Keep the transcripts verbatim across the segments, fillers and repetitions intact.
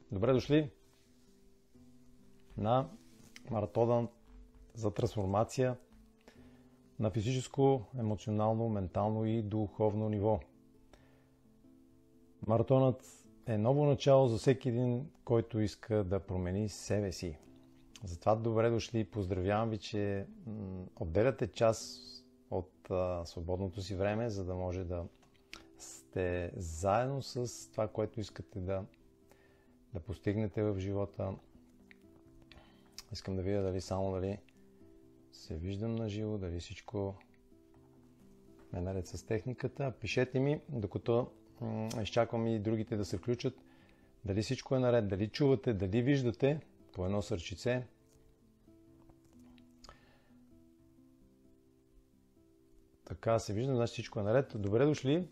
Добре дошли на маратона за трансформация на физическо, емоционално, ментално и духовно ниво. Маратонът е ново начало за всеки един, който иска да промени себе си. Затова добре дошли. Поздравявам ви, че отделяте час от а, свободното си време, за да може да сте заедно с това, което искате да, да постигнете в живота. Искам да видя дали само дали се виждам на живо, дали всичко е наред с техниката. Пишете ми, докато м- изчаквам и другите да се включат, дали всичко е наред, дали чувате, дали виждате по едно сърчице. Така се вижда, значи всичко е наред. Добре дошли.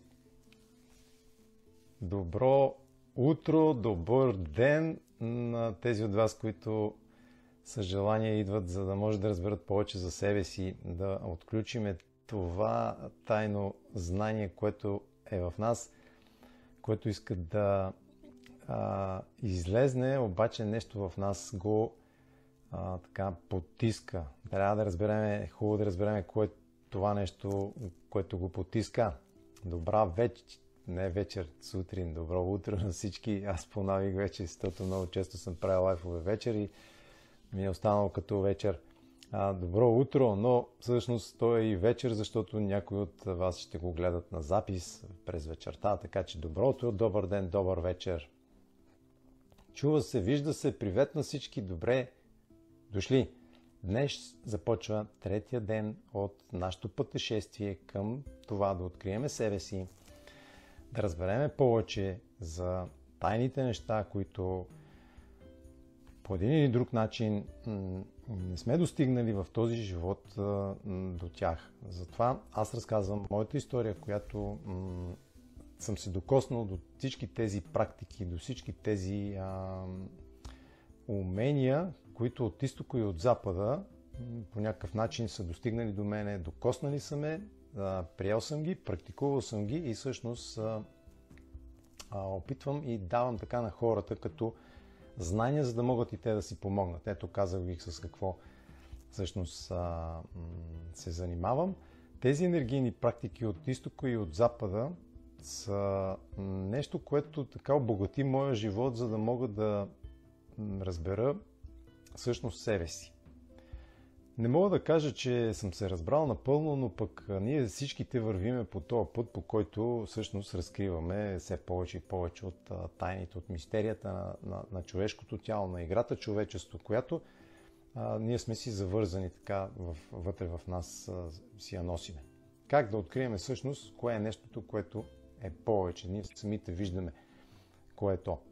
Добро утро, добър ден на тези от вас, които с желание идват, за да може да разберат повече за себе си, да отключиме това тайно знание, което е в нас, което иска да а, излезне, обаче нещо в нас го а, така потиска. Трябва да разберем, е хубаво да разберем кое е това нещо, което го потиска. Добра вечер, не вечер, сутрин, добро утро на всички. Аз понавих вече, защото много често съм правил лайфове вечер и ми е останало като вечер. А, добро утро, но всъщност то е и вечер, защото някои от вас ще го гледат на запис през вечерта, така че добро утро, добър ден, добър вечер. Чува се, вижда се, привет на всички, добре дошли. Днес започва третия ден от нашето пътешествие към това да открием себе си, да разберем повече за тайните неща, които по един или друг начин не сме достигнали в този живот до тях. Затова аз разказвам моята история, която съм се докоснал до всички тези практики, до всички тези а, умения, които от изтока и от запада по някакъв начин са достигнали до мене, докоснали са ме, а, приел съм ги, практикувал съм ги и всъщност а, а, опитвам и давам така на хората като знания, за да могат и те да си помогнат. Ето, казах ви с какво всъщност а, се занимавам. Тези енергийни практики от изтока и от запада са нещо, което така обогати моя живот, за да мога да разбера всъщност себе си. Не мога да кажа, че съм се разбрал напълно, но пък ние всичките вървиме по този път, по който всъщност разкриваме все повече и повече от тайните, от мистерията на, на, на човешкото тяло, на играта човечество, която а, ние сме си завързани така в, вътре в нас а, си я носиме. Как да открием всъщност кое е нещото, което е повече. Ние самите виждаме кое е то.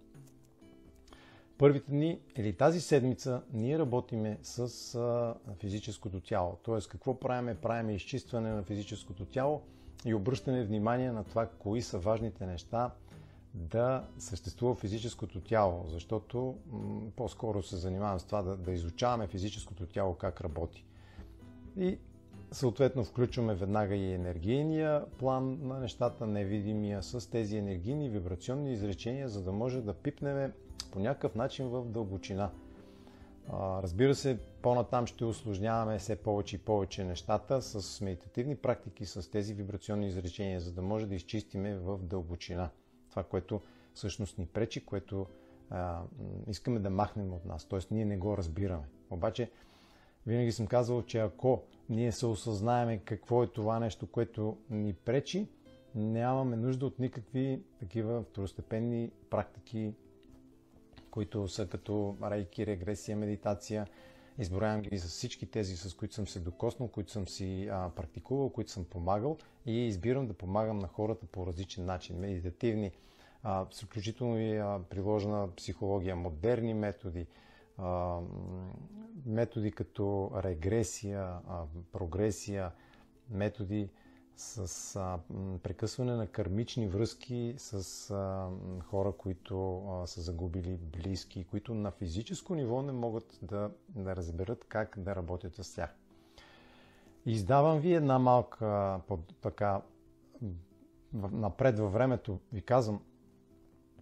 Първите дни или тази седмица ние работиме с а, физическото тяло. Тоест какво правиме? Правиме изчистване на физическото тяло и обръщане внимание на това, кои са важните неща да съществува физическото тяло. Защото м- по-скоро се занимавам с това да, да изучаваме физическото тяло как работи. И съответно включваме веднага и енергийния план на нещата, невидимия, с тези енергийни вибрационни изречения, за да може да пипнем по някакъв начин в дълбочина. А, разбира се, по-натам ще усложняваме все повече и повече нещата с медитативни практики, с тези вибрационни изречения, за да може да изчистиме в дълбочина. Това, което всъщност ни пречи, което а, искаме да махнем от нас. Т.е. ние не го разбираме. Обаче, винаги съм казвал, че ако ние се осъзнаеме какво е това нещо, което ни пречи, нямаме нужда от никакви такива второстепенни практики, които са като рейки, регресия, медитация. Изброявам ги за всички тези, с които съм се докоснал, които съм си а, практикувал, които съм помагал и избирам да помагам на хората по различен начин. Медитативни, а, включително и а, приложена психология, модерни методи, а, методи като регресия, а, прогресия, методи с а, прекъсване на кармични връзки с а, хора, които а, са загубили близки, които на физическо ниво не могат да, да разберат как да работят с тях. Издавам ви една малка, под, така, напред във времето ви казвам,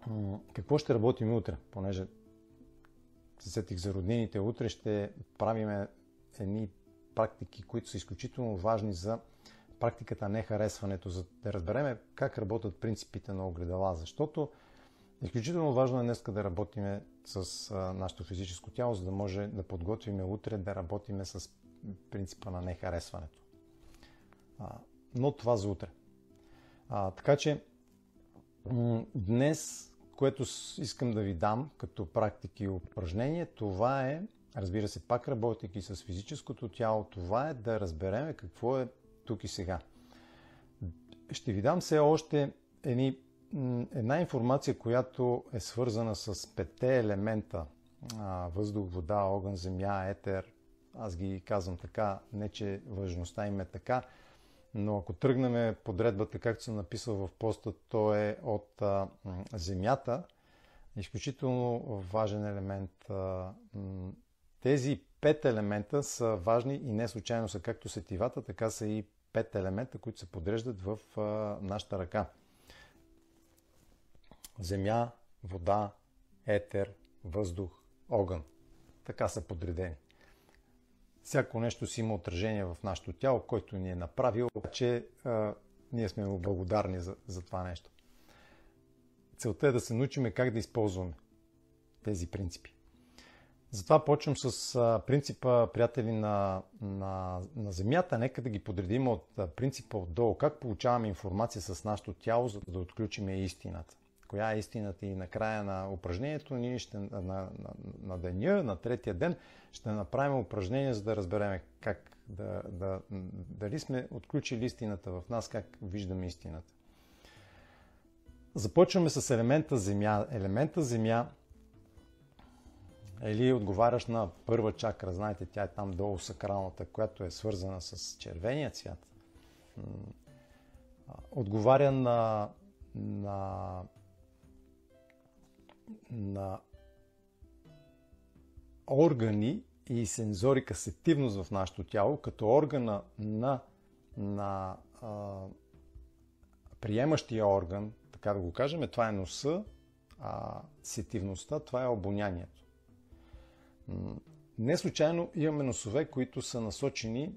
Какво ще работим утре? Понеже се сетих за роднините, утре ще правим едни практики, които са изключително важни за практиката на нехаресването, за да разберем как работят принципите на огледала, защото изключително важно е днес да работим с а, нашето физическо тяло, за да може да подготвим утре да работим с принципа на нехаресването. А, но това за утре. А, така че м- днес, което искам да ви дам като практики и упражнение, това е, разбира се, пак работейки с физическото тяло, това е да разберем какво е тук и сега. Ще ви дам все още едни, една информация, която е свързана с петте елемента. Въздух, вода, огън, земя, етер. Аз ги казвам така, не че важността им е така, но ако тръгнем подредбата, както съм написал в поста, то е от а, земята. Изключително важен елемент. Тези пет елемента са важни и не случайно са както сетивата, така са и пет елемента, които се подреждат в а, нашата ръка. Земя, вода, етер, въздух, огън. Така са подредени. Всяко нещо си има отражение в нашето тяло, който ни е направил, че а, ние сме му благодарни за, за това нещо. Целта е да се научим как да използваме тези принципи. Затова почвам с а, принципа, приятели, на, на, на Земята. Нека да ги подредим от а, принципа отдолу. Как получаваме информация с нашето тяло, за да отключим истината. Коя е истината? И накрая на упражнението ние ще, на, на, на деня, на третия ден, ще направим упражнение, за да разберем как да, да, дали сме отключили истината в нас, как виждаме истината. Започваме с елемента Земя. Елемента Земя или отговаряш на първа чакра, знаете, тя е там долу сакралната, която е свързана с червения цвят. Отговаря на, на, на органи и сензорика, сетивност в нашето тяло, като органа на, на а, приемащия орган, така да го кажем, това е носа, а сетивността, това е обонянието. Не случайно имаме носове, които са насочени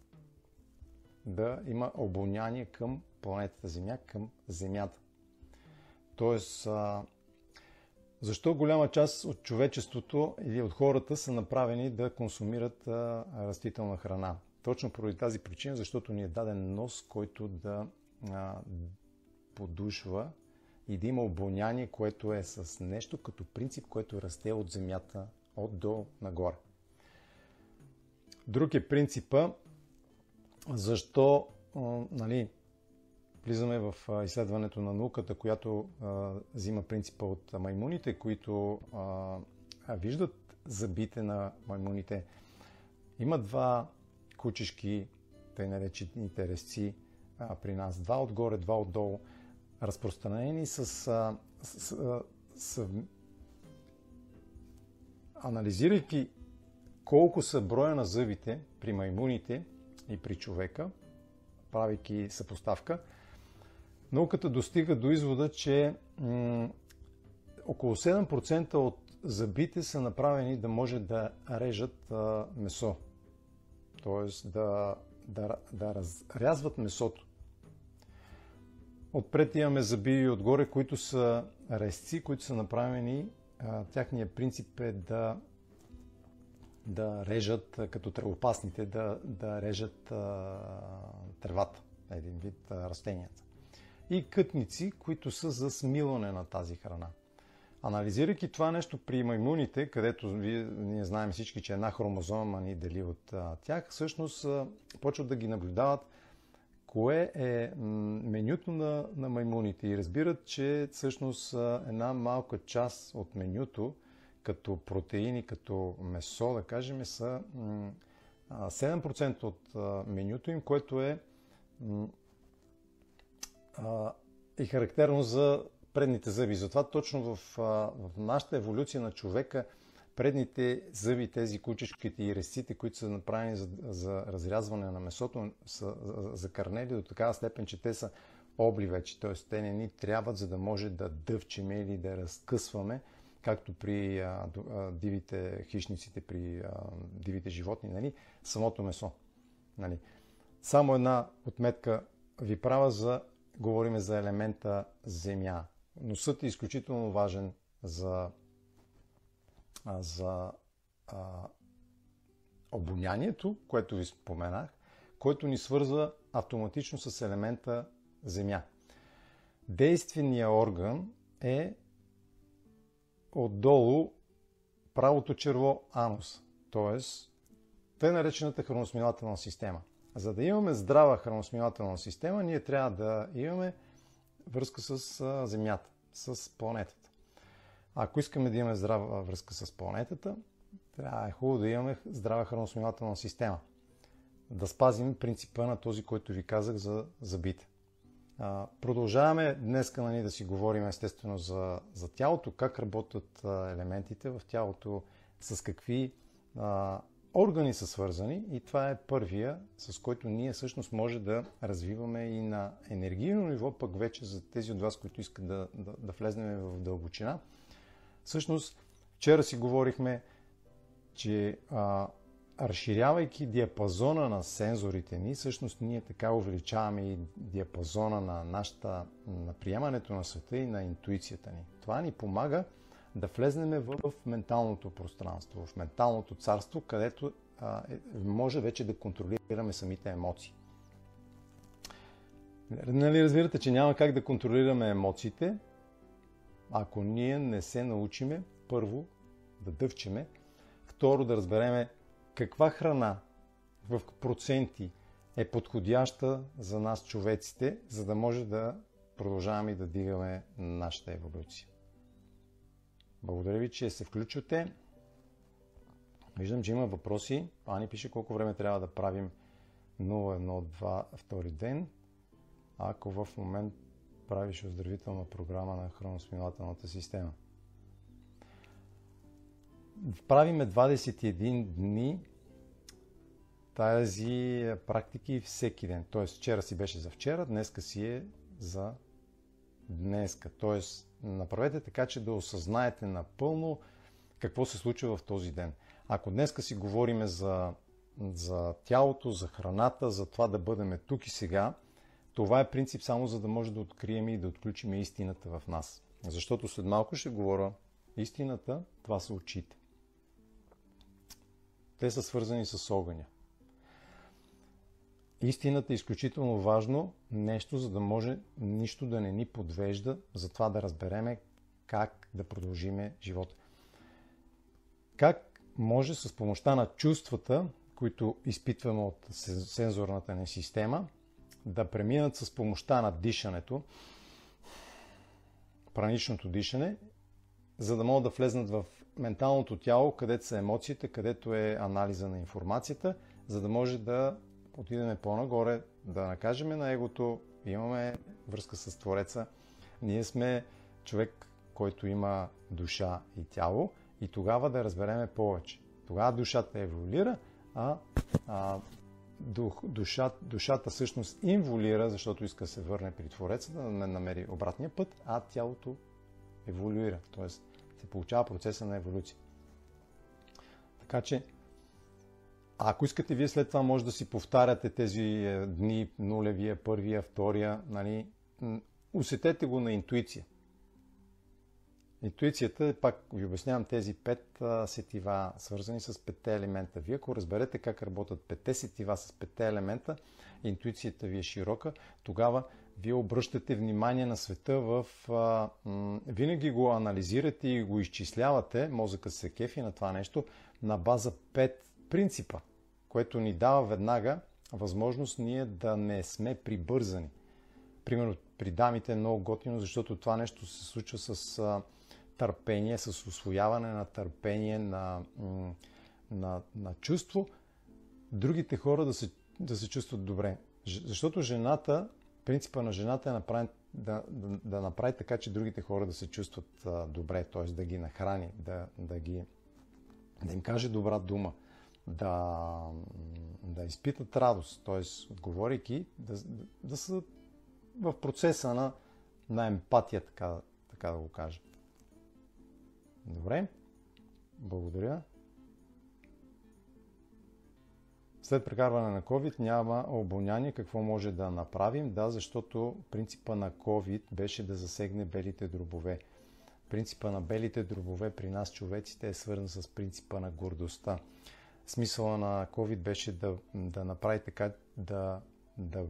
да има обоняние към планетата Земя, към Земята. Тоест, а, защо голяма част от човечеството или от хората са направени да консумират а, растителна храна? Точно поради тази причина, защото ни е даден нос, който да а, подушва и да има обоняние, което е с нещо като принцип, което расте от Земята от до нагоре. Друг е принципа, защо а, нали, влизаме в а, изследването на науката, която а, взима принципа от маймуните, които а, а, виждат зъбите на маймуните. Има два кучешки, тъй наречените резци а, при нас. Два отгоре, два отдолу, разпространени с, а, с, а, с анализирайки колко са броя на зъбите при маймуните и при човека, правейки съпоставка, науката достига до извода, че м- около седем процента от зъбите са направени да може да режат а, месо. Тоест да, да, да разрязват месото. Отпред имаме зъби и отгоре, които са резци, които са направени. Тяхният принцип е да, да режат, като тревопасните, да, да режат а, тревата, един вид а, растенията. И кътници, които са за смилане на тази храна. Анализирайки това нещо при маймуните, където вие, ние знаем всички, че една хромозома ни дели от а, тях, всъщност а, почват да ги наблюдават кое е менюто на, на маймуните и разбират, че всъщност една малка част от менюто, като протеини, като месо, да кажем, са седем процента от менюто им, което е и характерно за предните зъби. Затова точно в, в нашата еволюция на човека предните зъби, тези кучешките и резците, които са направени за, за разрязване на месото, са закърнели до такава степен, че те са обли вече, т.е. те не ни трябват, за да може да дъвчеме или да разкъсваме, както при а, а, дивите хищниците, при а, дивите животни, нали, самото месо. Нали. Само една отметка ви правя за, говорим за елемента земя. Носът е изключително важен за, а, за а, обонянието, което ви споменах, който ни свързва автоматично с елемента земя. Действеният орган е отдолу правото черво анус, т.е. тъй наречената храносмилателна система. За да имаме здрава храносмилателна система, ние трябва да имаме връзка с а, Земята, с планетата. Ако искаме да имаме здрава връзка с планетата, трябва е хубаво да имаме здрава храносмилателна система. Да спазим принципа на този, който ви казах за зъбите. А, продължаваме днес нали, да си говорим естествено за, за тялото, как работят а, елементите в тялото, с какви а, органи са свързани и това е първия, с който ние всъщност може да развиваме и на енергийно ниво, пък вече за тези от вас, които искат да, да, да влезнем в дълбочина. Всъщност, вчера си говорихме, че а, разширявайки диапазона на сензорите ни, всъщност ние така увеличаваме и диапазона на нашата, на приемането на света и на интуицията ни. Това ни помага да влезнем в менталното пространство, в менталното царство, където а, е, може вече да контролираме самите емоции. Нали разбирате, че няма как да контролираме емоциите, ако ние не се научиме първо да дъвчеме, второ да разбереме каква храна в проценти е подходяща за нас човеците, за да може да продължаваме и да дигаме нашата еволюция. Благодаря ви, че се включвате. Виждам, че има въпроси. Ани пише колко време трябва да правим нула едно два втори ден, ако в момент правиш оздравителна програма на храносмилателната система. Правиме двадесет и един дни тази практики всеки ден. Т.е. вчера си беше за вчера, днеска си е за днеска. Т.е. направете така, че да осъзнаете напълно какво се случва в този ден. Ако днеска си говорим за, за тялото, за храната, за това да бъдем тук и сега, това е принцип само за да може да открием и да отключим истината в нас. Защото след малко ще говоря истината, това са очите. Те са свързани с огъня. Истината е изключително важно нещо, за да може нищо да не ни подвежда, за това да разбереме как да продължиме живота. Как може с помощта на чувствата, които изпитваме от сензорната ни система, да преминат с помощта на дишането, праничното дишане, за да могат да влезнат в менталното тяло, където са емоциите, където е анализа на информацията, за да може да отидем по-нагоре, да накажем на егото, имаме връзка с Твореца. Ние сме човек, който има душа и тяло и тогава да разбереме повече. Тогава душата еволюира, а, а дух, душа, душата всъщност инволира, защото иска да се върне при Твореца, да намери обратния път, а тялото еволюира, т.е. се получава процеса на еволюция. Така че, ако искате, вие след това може да си повтаряте тези дни, нулевия, първия, втория, нали, усетете го на интуиция. Интуицията, пак ви обяснявам тези пет а, сетива, свързани с петте елемента. Вие ако разберете как работят петте сетива с петте елемента, интуицията ви е широка, тогава вие обръщате внимание на света в... А, м- винаги го анализирате и го изчислявате, мозъкът се кефи на това нещо, на база пет принципа, което ни дава веднага възможност ние да не сме прибързани. Примерно при дамите е много готино, защото това нещо се случва с а, търпение, с усвояване на търпение, на, м- на, на чувство, другите хора да се, да се чувстват добре. Ж- защото жената, принципа на жената е направен, да, да, да направи така, че другите хора да се чувстват а, добре, т.е. да ги нахрани, да, да, ги, да им каже добра дума, да, да изпитат радост, т.е. отговорейки, да, да, са, в процеса на, на емпатия, така, така да го кажа. Добре, благодаря. След прекарване на COVID няма обоняние. Какво може да направим? Да, защото принципа на COVID беше да засегне белите дробове. Принципа на белите дробове при нас, човеците, е свързан с принципа на гордостта. Смисъла на COVID беше да, да направи така, да, да,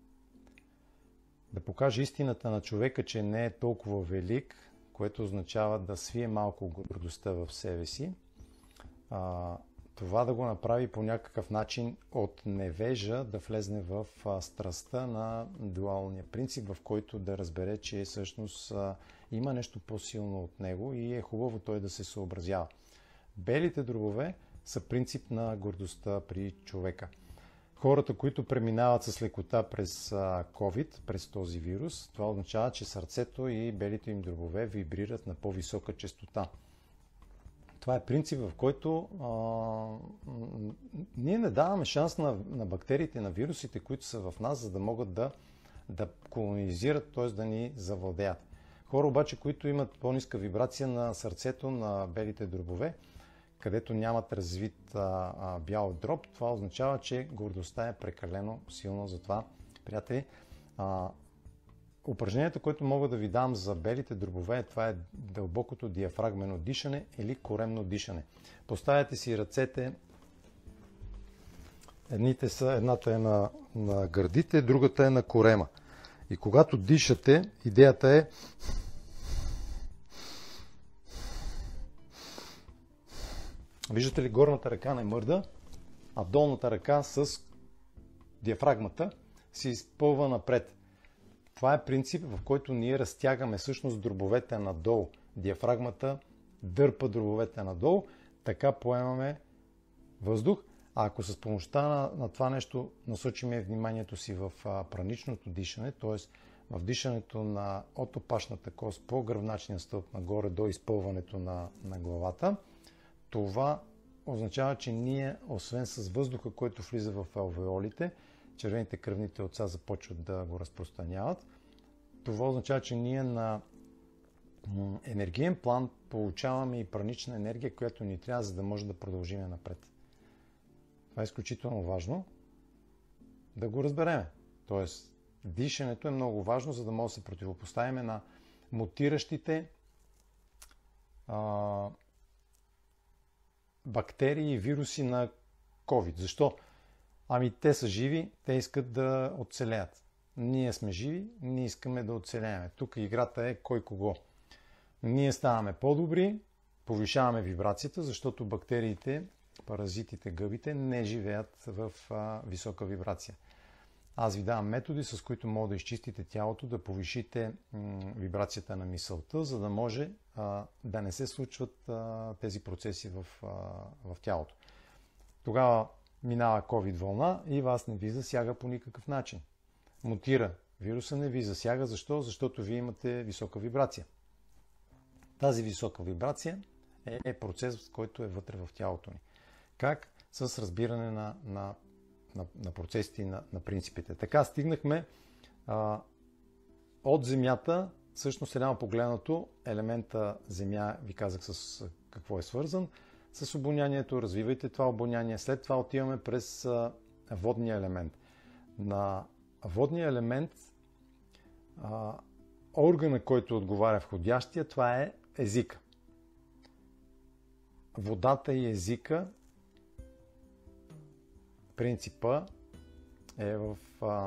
да покаже истината на човека, че не е толкова велик, което означава да свие малко гордостта в себе си. А, това да го направи по някакъв начин от невежа да влезне в а, страстта на дуалния принцип, в който да разбере, че всъщност а, има нещо по-силно от него и е хубаво той да се съобразява. Белите дробове са принцип на гордостта при човека. Хората, които преминават с лекота през а, COVID, през този вирус, това означава, че сърцето и белите им дробове вибрират на по-висока честота. Това е принцип, в който а, ние не даваме шанс на, на бактериите, на вирусите, които са в нас, за да могат да, да колонизират, т.е. да ни завладеят. Хора обаче, които имат по-ниска вибрация на сърцето, на белите дробове, където нямат развит а, а, бял дроб, това означава, че гордостта е прекалено силна. Затова, приятели, а, упражнението, което мога да ви дам за белите дробове, това е дълбокото диафрагмено дишане или коремно дишане. Поставяте си ръцете, едните са, едната е на, на гърдите, другата е на корема. И когато дишате, идеята е виждате ли, горната ръка не мърда, а долната ръка с диафрагмата се изпълва напред. Това е принцип, в който ние разтягаме всъщност дробовете надолу. Диафрагмата дърпа дробовете надолу, така поемаме въздух. А ако с помощта на, на това нещо насочиме вниманието си в а, праничното дишане, т.е. в дишането на от опашната кост по гръбначния стълб нагоре до изпълването на, на главата, това означава, че ние, освен с въздуха, който влиза в алвеолите, червените кръвни телца започват да го разпространяват. Това означава, че ние на енергиен план получаваме и пранична енергия, която ни трябва, за да може да продължим напред. Това е изключително важно да го разбереме. Тоест, дишането е много важно, за да може да се противопоставим на мутиращите а, бактерии и вируси на COVID. Защо? Ами те са живи, те искат да оцелеят. Ние сме живи, ние искаме да оцелеем. Тук играта е кой кого. Ние ставаме по-добри, повишаваме вибрацията, защото бактериите, паразитите, гъбите не живеят в а, висока вибрация. Аз ви давам методи, с които мога да изчистите тялото, да повишите м, вибрацията на мисълта, за да може а, да не се случват а, тези процеси в, а, в тялото. Тогава минава COVID вълна и вас не ви засяга по никакъв начин. Мутира. Вируса не ви засяга. Защо? Защото вие имате висока вибрация. Тази висока вибрация е, е процес, който е вътре в тялото ни. Как? С разбиране на, на, на, на процесите и на, на принципите. Така стигнахме а, от Земята, всъщност реално погледнато, елемента Земя, ви казах с какво е свързан, с обонянието, развивайте това обоняние. След това отиваме през а, водния елемент. На водния елемент а, органа, който отговаря входящия, това е езика. Водата и езика, принципа е в, а,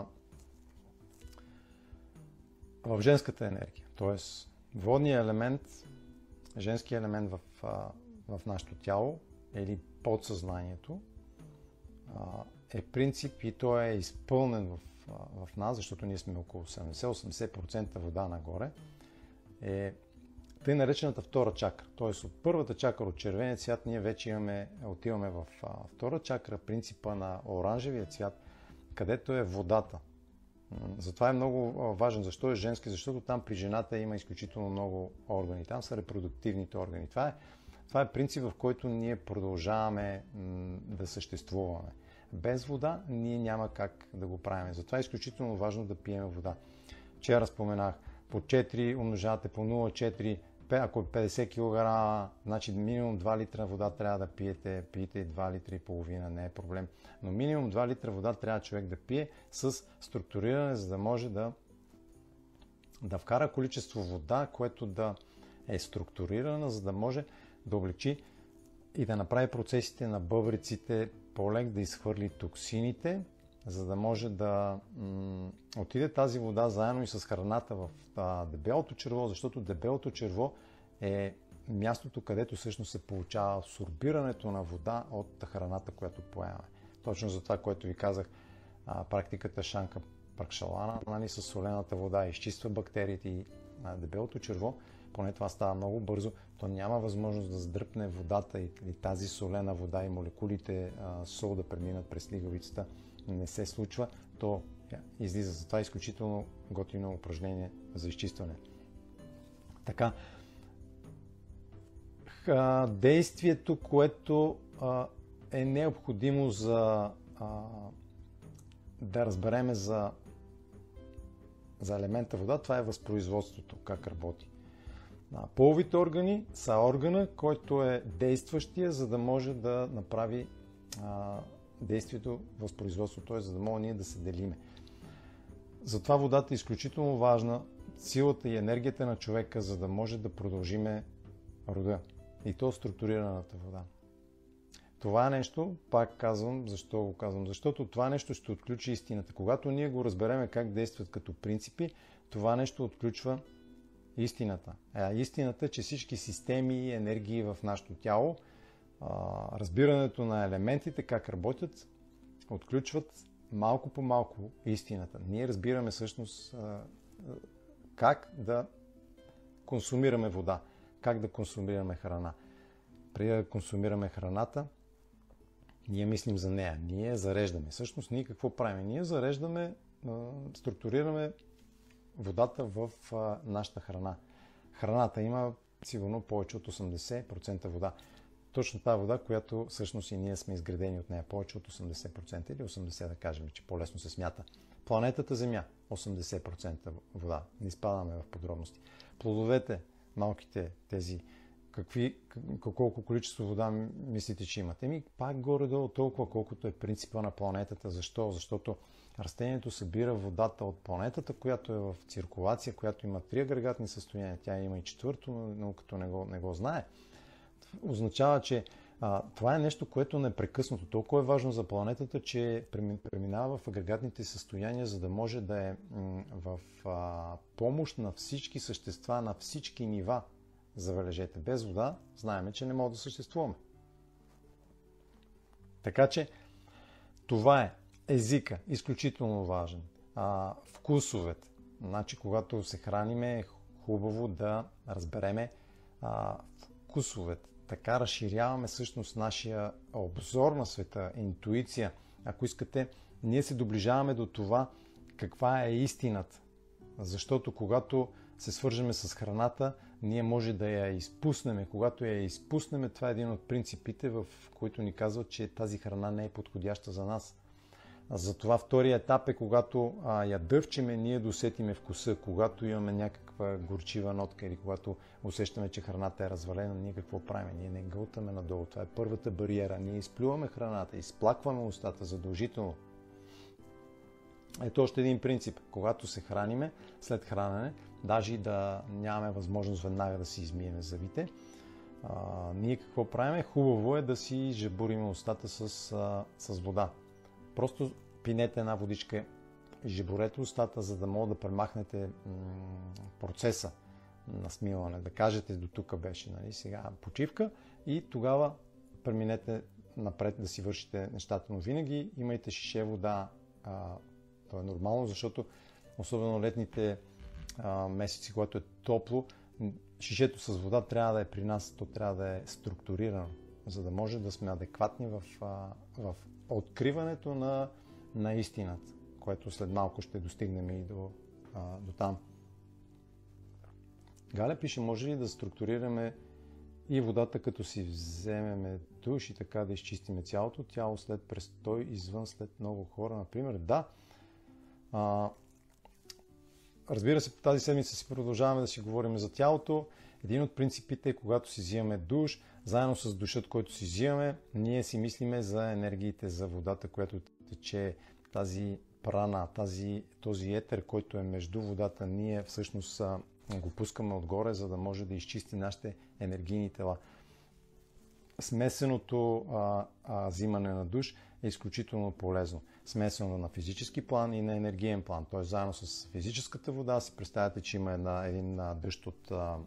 в женската енергия. Тоест, водният елемент, женският елемент в, а, в нашето тяло или подсъзнанието а, е принцип и той е изпълнен в, а, в нас, защото ние сме около седемдесет до осемдесет процента вода нагоре, е тъй наречената втора чакра. Тоест от първата чакра, от червения цвят, ние вече имаме, отиваме в а, втора чакра, принципа на оранжевия цвят, където е водата. Затова е много важен. Защо е женски? Защото там при жената има изключително много органи. Там са репродуктивните органи. Това е, това е принцип, в който ние продължаваме м, да съществуваме. Без вода ние няма как да го правим. Затова е изключително важно да пием вода. вчера споменах, по четири умножавате по нула цяло четири, ако е петдесет килограма, значи минимум два литра вода трябва да пиете, пиете два литра и половина, не е проблем. Но минимум два литра вода трябва човек да пие с структуриране, за да може да, да вкара количество вода, което да е структурирана, за да може да облегчи и да направи процесите на бъбреците по-лек, да изхвърли токсините, за да може да м- отиде тази вода заедно и с храната в а, дебелото черво, защото дебелото черво е мястото, където всъщност се получава абсорбирането на вода от храната, която поемаме. Точно за това, което ви казах, а, практиката Шанка Пракшалана, нали, с солената вода изчиства бактериите и а, дебелото черво, поне това става много бързо, то няма възможност да сдръпне водата и, и тази солена вода и молекулите а, сол да преминат през лигавицата. Не се случва, то излиза. Затова е изключително готино упражнение за изчистване. Така, действието, което а, е необходимо за а, да разбереме за, за елемента вода, това е възпроизводството, как работи. А, половите органи са органа, който е действащия, за да може да направи а, действието, възпроизводството, т.е. за да може ние да се делиме. Затова водата е изключително важна, силата и енергията на човека, за да може да продължиме рода. И то структурираната вода. Това нещо, пак казвам, защо го казвам? Защото това нещо ще отключи истината. Когато ние го разбереме как действат като принципи, това нещо отключва истината. А истината е, че всички системи и енергии в нашето тяло, разбирането на елементите, как работят, отключват малко по малко истината. Ние разбираме всъщност как да консумираме вода, как да консумираме храна. Преди да консумираме храната, ние мислим за нея, ние я зареждаме. Всъщност ние какво правим? Ние зареждаме, структурираме водата в нашата храна. Храната има сигурно повече от осемдесет процента вода. Точно тази вода, която всъщност и ние сме изградени от нея, повече от осемдесет процента или осемдесет процента да кажем, че по-лесно се смята. Планетата Земя, осемдесет процента вода. Не изпадаме в подробности. Плодовете, малките тези, какви, колко количество вода мислите, че имате? Еми, пак горе-долу толкова, колкото е принципа на планетата. Защо? Защото растението събира водата от планетата, която е в циркулация, която има три агрегатни състояния. Тя има и четвърто, но науката не го, не го знае. Означава, че а, това е нещо, което непрекъснато толкова е важно за планетата, че преминава в агрегатните състояния, за да може да е м- в а, помощ на всички същества, на всички нива. Забележете, без вода знаем, че не може да съществуваме. Така че това е езика, изключително важен. А, вкусовете. Значи, когато се храниме, е хубаво да разбереме а, вкусовете. Така разширяваме всъщност нашия обзор на света, интуиция. Ако искате, ние се доближаваме до това каква е истината. Защото когато се свържеме с храната, ние може да я изпуснем. Когато я изпуснем, това е един от принципите, в които ни казват, че тази храна не е подходяща за нас. Затова втория етап е, когато а, я дъвчеме, ние досетиме вкуса. Когато имаме някаква горчива нотка или когато усещаме, че храната е развалена, ние какво правим? Ние не гълтаме надолу. Това е първата бариера. Ние изплюваме храната, изплакваме устата задължително. Ето още един принцип. Когато се храниме, след хранене, даже и да нямаме възможност веднага да си измиеме зъбите, а, ние какво правим? Хубаво е да си жабурим устата с, а, с вода. Просто пинете една водичка и жеборете устата, за да може да премахнете м- процеса на смиване. Да кажете, до тук беше, нали, сега почивка и тогава преминете напред да си вършите нещата. Но винаги имайте шише вода. А, то е нормално, защото особено летните а, месеци, когато е топло, шишето с вода трябва да е при нас, то трябва да е структурирано, за да може да сме адекватни в, а, в откриването на, на истината, което след малко ще достигнем и до, а, до там. Галя пише, може ли да структурираме и водата, като си вземеме душ и така да изчистиме цялото тяло след престой извън след много хора, например? Да. А, разбира се, тази седмица си продължаваме да си говорим за тялото. Един от принципите е, когато си взимаме душ, заедно с душът, който си взимаме, ние си мислиме за енергиите, за водата, която тече, тази прана, тази, този етер, който е между водата, ние всъщност го пускаме отгоре, за да може да изчисти нашите енергийни тела. Смесеното а, а, взимане на душ е изключително полезно. Смесено на физически план и на енергиен план. Т.е. заедно с физическата вода си представяте, че има една, един дъжд от, а,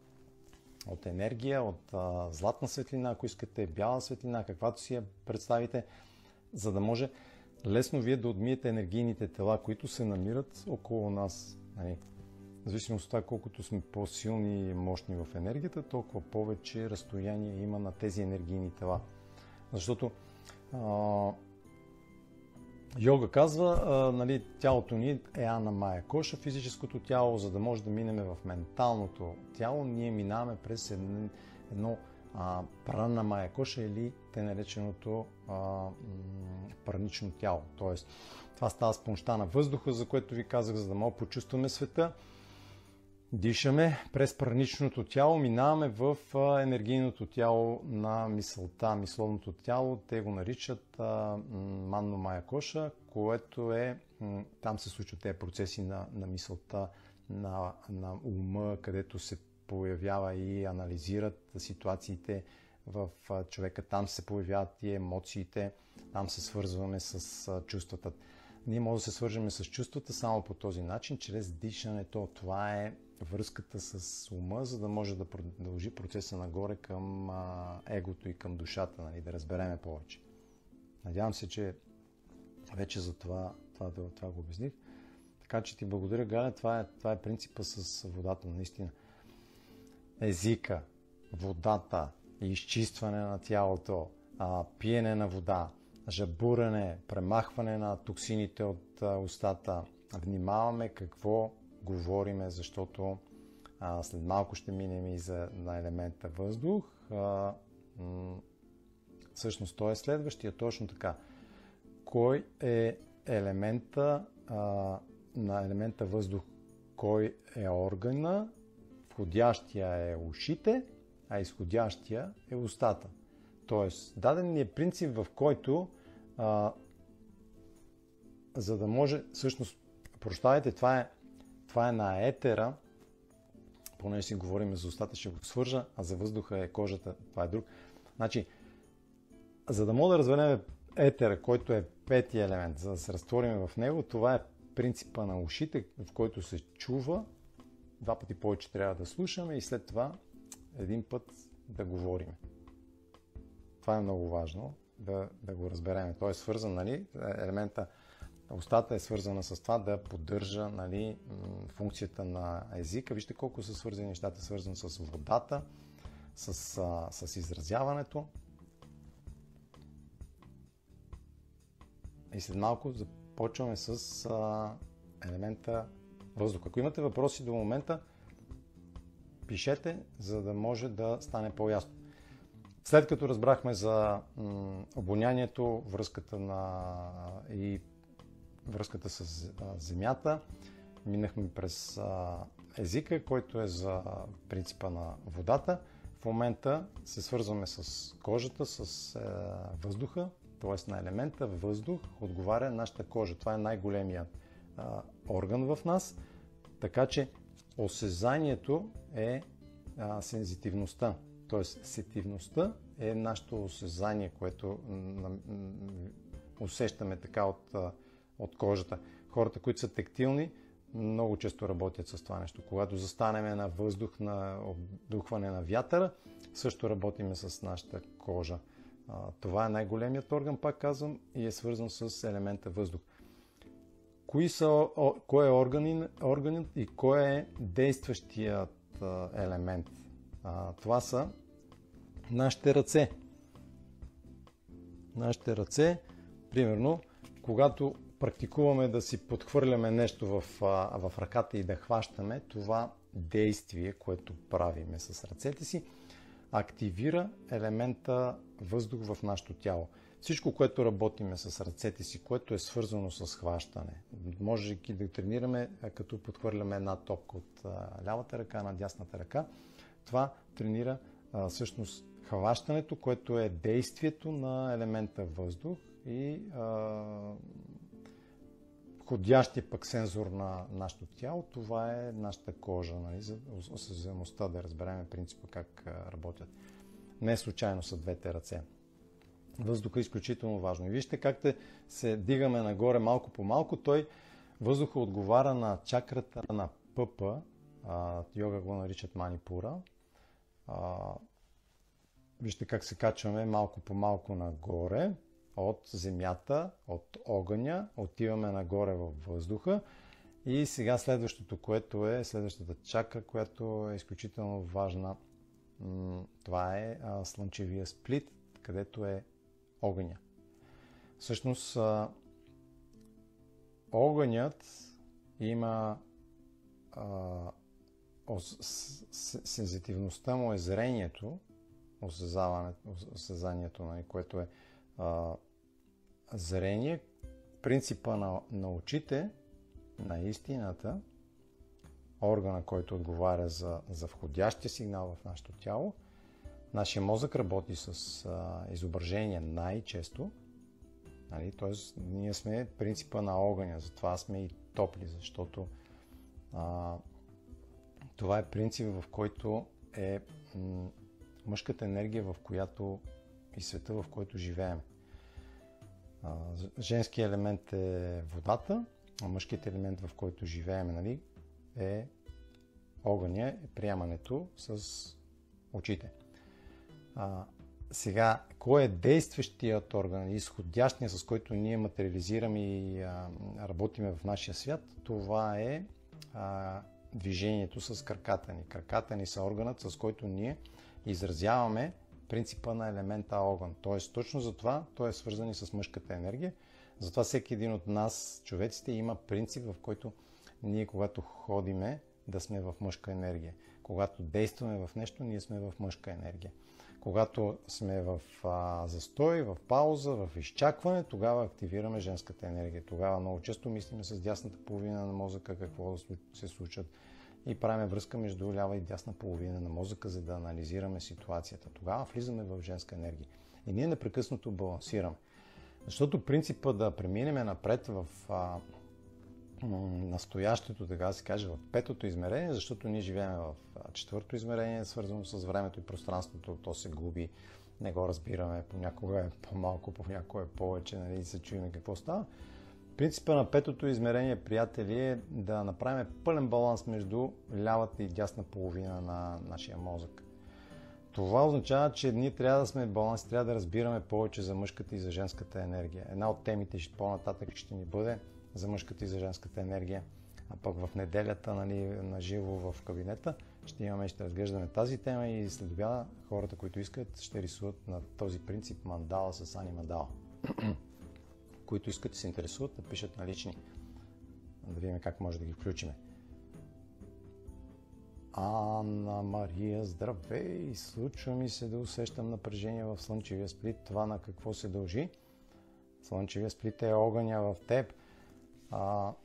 от енергия, от а, златна светлина, ако искате, бяла светлина, каквато си я представите, за да може лесно вие да отмиете енергийните тела, които се намират около нас. Нали? В зависимост от това, колкото сме по-силни и мощни в енергията, толкова повече разстояние има на тези енергийни тела. Защото а, йога казва, а, нали, тялото ни е ана мая коша, физическото тяло, за да може да минем в менталното тяло, ние минаваме през едно, едно а, прана мая коша или те нареченото а, пранично тяло. Тоест, това става с помощта на въздуха, за което ви казах, за да мога почувстваме света. Дишаме през праничното тяло, минаваме в енергийното тяло на мисълта, мисловното тяло. Те го наричат а, манно мая коша, което е, там се случват тези процеси на, на мисълта, на, на ума, където се появява и анализират ситуациите в човека. Там се появяват и емоциите, там се свързваме с чувствата. Ние можем да се свържем с чувствата само по този начин, чрез дишането. Това е връзката с ума, за да може да продължи процеса нагоре към а, егото и към душата, нали, да разбереме повече. Надявам се, че вече за това, това, това, това го обясних. Така че ти благодаря, Галя. Това е, това е принципа с водата, наистина. Езика, водата, изчистване на тялото, а, пиене на вода, жабурене, премахване на токсините от а, устата. Внимаваме какво говориме, защото а, след малко ще минем и за, на елемента въздух. А, м- всъщност той е следващия, точно така. Кой е елемента а, на елемента въздух? Кой е органа? Входящия е ушите, а изходящия е устата. Тоест, даден ни е принцип, в който а, за да може, всъщност, прощавайте, това е Това е на етера, понеже си говорим за устата, ще го свържа, а за въздуха е кожата, това е друг. Значи, за да мога да разберем етера, който е петия елемент, за да се разтворим в него, това е принципа на ушите, в който се чува, два пъти повече трябва да слушаме и след това един път да говорим. Това е много важно да, да го разберем. Той е свързан, нали, елемента. Устата е свързана с това да поддържа, нали, функцията на езика. Вижте колко са свързани нещата, свързани с водата, с, а, с изразяването. И след малко започваме с а, елемента въздух. Ако имате въпроси до момента, пишете, за да може да стане по-ясно. След като разбрахме за м, обонянието, връзката на и връзката с а, земята, минахме през а, езика, който е за принципа на водата. В момента се свързваме с кожата, с а, въздуха, т.е. на елемента въздух отговаря нашата кожа. Това е най-големият а, орган в нас, така че осезанието е а, сензитивността. Т.е. сетивността е нашето осезание, което м- м- усещаме така от, от кожата. Хората, които са тектилни, много често работят с това нещо. Когато застанеме на въздух, на обдухване на вятъра, също работиме с нашата кожа. Това е най-големият орган, пак казвам, и е свързан с елемента въздух. Кои са, кой е органин, органът и кой е действащият елемент? Това са нашите ръце. Нашите ръце, примерно, когато практикуваме да си подхвърляме нещо в, в ръката и да хващаме, това действие, което правиме с ръцете си, активира елемента въздух в нашето тяло. Всичко, което работиме с ръцете си, което е свързано с хващане, може да тренираме, като подхвърляме една топка от лявата ръка на дясната ръка, това тренира а, всъщност хващането, което е действието на елемента въздух и а, входящия пък сензор на нашето тяло, това е нашата кожа, нали, за осезаемостта, да разберем принципа как а, работят. Не случайно са двете ръце. Въздуха е изключително важно. И вижте как те се дигаме нагоре малко по малко. Той, въздуха отговаря на чакрата на пъпа, а, йога го наричат манипура. А, вижте как се качваме малко по малко нагоре от земята, от огъня, отиваме нагоре във въздуха. И сега следващото, което е следващата чакра, която е изключително важна, това е а, слънчевия сплит, където е огъня. Всъщност а, огънят има а, сензитивността му е зрението, осезанието, нали, което е а, зрение, принципа на, на очите, на истината, органа, който отговаря за, за входящия сигнал в нашето тяло. Нашия мозък работи с а, изображение най-често, нали, т.е. ние сме принципа на огъня, затова сме и топли, защото а, това е принцип, в който е м- мъжката енергия, в която и света, в който живеем. А, женският елемент е водата, а мъжкият елемент, в който живеем, нали, е огъня, е приемането с очите. А, сега, кой е действащият орган, изходящия, с който ние материализираме и а, работиме в нашия свят? Това е а, движението с краката ни. Краката ни са органът, с който ние изразяваме принципа на елемента огън. Тоест, точно за това той е свързан и с мъжката енергия. Затова всеки един от нас, човеците, има принцип, в който ние, когато ходиме, да сме в мъжка енергия. Когато действаме в нещо, ние сме в мъжка енергия. Когато сме в а, застой, в пауза, в изчакване, тогава активираме женската енергия. Тогава много често мислиме с дясната половина на мозъка какво се случат и правим връзка между лява и дясна половина на мозъка, за да анализираме ситуацията. Тогава влизаме в женска енергия. И ние непрекъснато балансираме. Защото принципът да преминем напред в а, настоящето, така да се каже, в петото измерение, защото ние живеем в четвърто измерение, свързано с времето и пространството, то се губи, не го разбираме, понякога е по-малко, понякога е повече, нали, и се чуем какво става. Принципът на петото измерение, приятели, е да направим пълен баланс между лявата и дясна половина на нашия мозък. Това означава, че ние трябва да сме в баланс, трябва да разбираме повече за мъжката и за женската енергия. Една от темите по-нататък ще ни бъде за мъжката и за женската енергия. А пък в неделята, нали, на живо в кабинета ще имаме и ще разглеждаме тази тема и след обяда хората, които искат, ще рисуват на този принцип мандала с Ани Мандала. Които искат и се интересуват, да пишат на лични. Да видим как може да ги включим. Анна Мария, здравей! Случва ми се да усещам напрежение в слънчевия сплит. Това на какво се дължи? Слънчевия сплит е огъня в теб. А,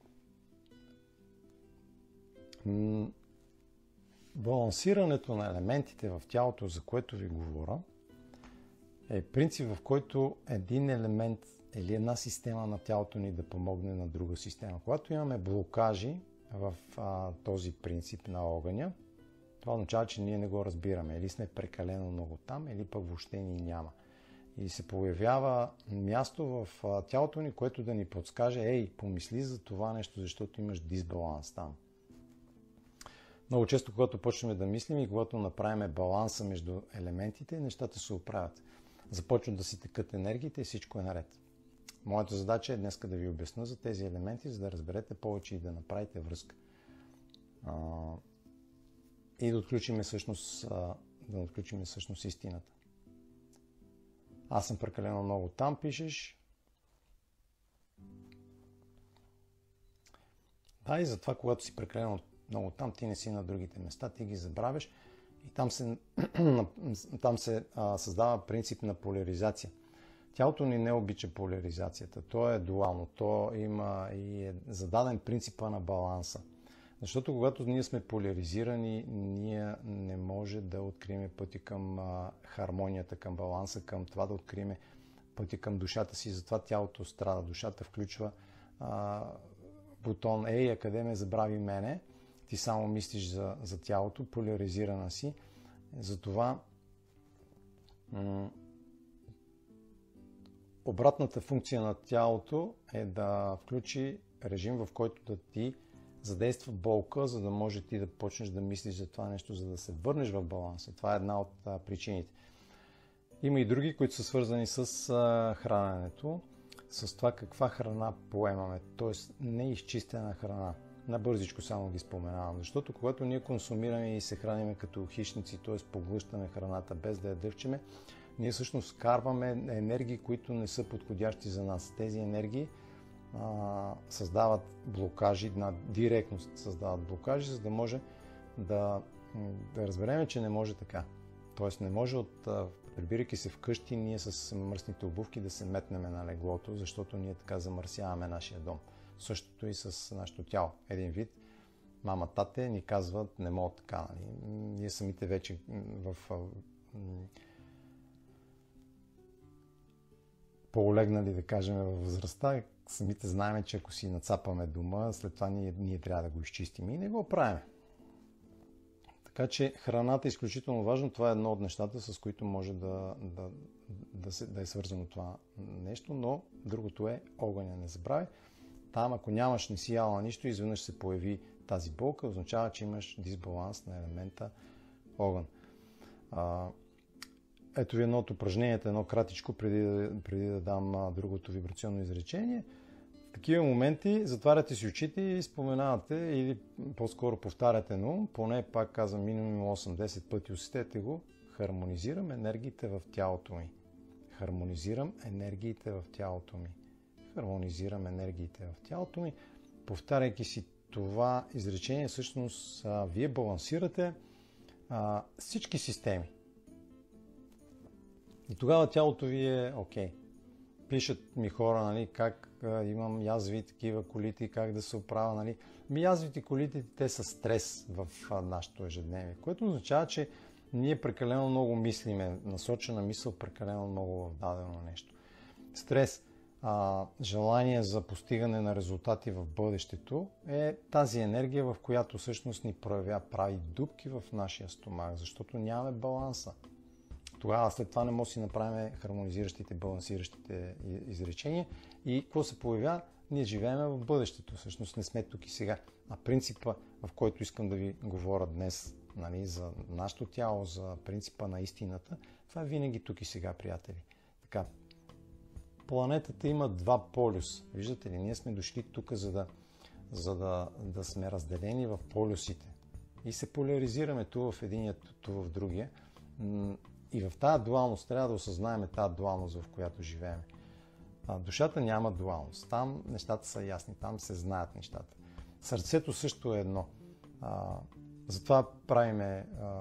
м- балансирането на елементите в тялото, за което ви говоря, е принцип, в който един елемент или една система на тялото ни да помогне на друга система. Когато имаме блокажи в а, този принцип на огъня, това означава, че ние не го разбираме. Или сме прекалено много там, или пък въобще ни няма. И се появява място в а, тялото ни, което да ни подскаже: ей, помисли за това нещо, защото имаш дисбаланс там. Много често, когато почнем да мислим и когато направим баланса между елементите, нещата се оправят. Започват да си текат енергиите и всичко е наред. Моята задача е днес да ви обясня за тези елементи, за да разберете повече и да направите връзка. А, и да отключим всъщност, а, да отключим всъщност истината. Аз съм прекалено много там, пишеш. Да, и затова, когато си прекалено много там, ти не си на другите места, ти ги забравяш и там се, там се а, създава принцип на поляризация. Тялото ни не обича поляризацията. То е дуално. То има и е зададен принципа на баланса. Защото когато ние сме поляризирани, ние не може да открием пъти към а, хармонията, към баланса, към това да открием пъти към душата си. Затова тялото страда. Душата включва а, бутон "Ей, а къде ме забрави мене?" Ти само мислиш за, за тялото, поляризирана си. Затова м- обратната функция на тялото е да включи режим, в който да ти задейства болка, за да може ти да почнеш да мислиш за това нещо, за да се върнеш в баланса. Това е една от а, причините. Има и други, които са свързани с а, храненето, с това каква храна поемаме, т.е. неизчистена храна. Набързичко само ги споменавам, защото когато ние консумираме и се храним като хищници, т.е. поглъщаме храната без да я дъвчеме, ние всъщност вкарваме енергии, които не са подходящи за нас. Тези енергии а, създават блокажи, на директно създават блокажи, за да може да, да разберем, че не може така. Тоест не може от, прибирайки се вкъщи, ние с мръсните обувки да се метнем на леглото, защото ние така замърсяваме нашия дом. Същото и с нашето тяло. Един вид, мама, тате ни казват, не мога така. Нали? Ние самите вече в по-олегнали, да кажем, във възрастта, самите знаем, че ако си нацапаме дома, след това ние, ние трябва да го изчистим и не го правим. Така че храната е изключително важно. Това е едно от нещата, с които може да, да, да, се, да е свързано това нещо, но другото е огъня. Не забравяй. Там, ако нямаш, не си яла нищо, изведнъж се появи тази болка, означава, че имаш дисбаланс на елемента огън. А, ето ви едно от упражненията, едно кратичко, преди да, преди да дам а, другото вибрационно изречение. В такива моменти затваряте си очите и споменавате, или по-скоро повтаряте, но поне пак казвам минимум осем-десет пъти, усетете го, хармонизирам енергиите в тялото ми. Хармонизирам енергиите в тялото ми. Хармонизирам енергиите в тялото ми. Повтаряйки си това изречение, всъщност а, вие балансирате а, всички системи. И тогава тялото ви е окей. Okay. Пишат ми хора, нали, как а, имам язви, такива колити, как да се оправя. Нали. Ми язвите, колите, те са стрес в а, нашето ежедневие, което означава, че ние прекалено много мислиме, насочена мисъл прекалено много в дадено нещо. Стрес, а, желание за постигане на резултати в бъдещето е тази енергия, в която всъщност ни проявя, прави дупки в нашия стомах, защото нямаме баланса. Тогава след това не може да си направим хармонизиращите, балансиращите изречения и какво се появява? Ние живеем в бъдещето, всъщност не сме тук и сега. А принципа, в който искам да ви говоря днес, нали, за нашето тяло, за принципа на истината, това е винаги тук и сега, приятели. Така, планетата има два полюса. Виждате ли, ние сме дошли тук, за да, за да, да сме разделени в полюсите. И се поляризираме ту в единия, ту в другия. И в тази дуалност трябва да осъзнаем тази дуалност, в която живеем. Душата няма дуалност. Там нещата са ясни, там се знаят нещата. Сърцето също е едно. А, затова правиме а,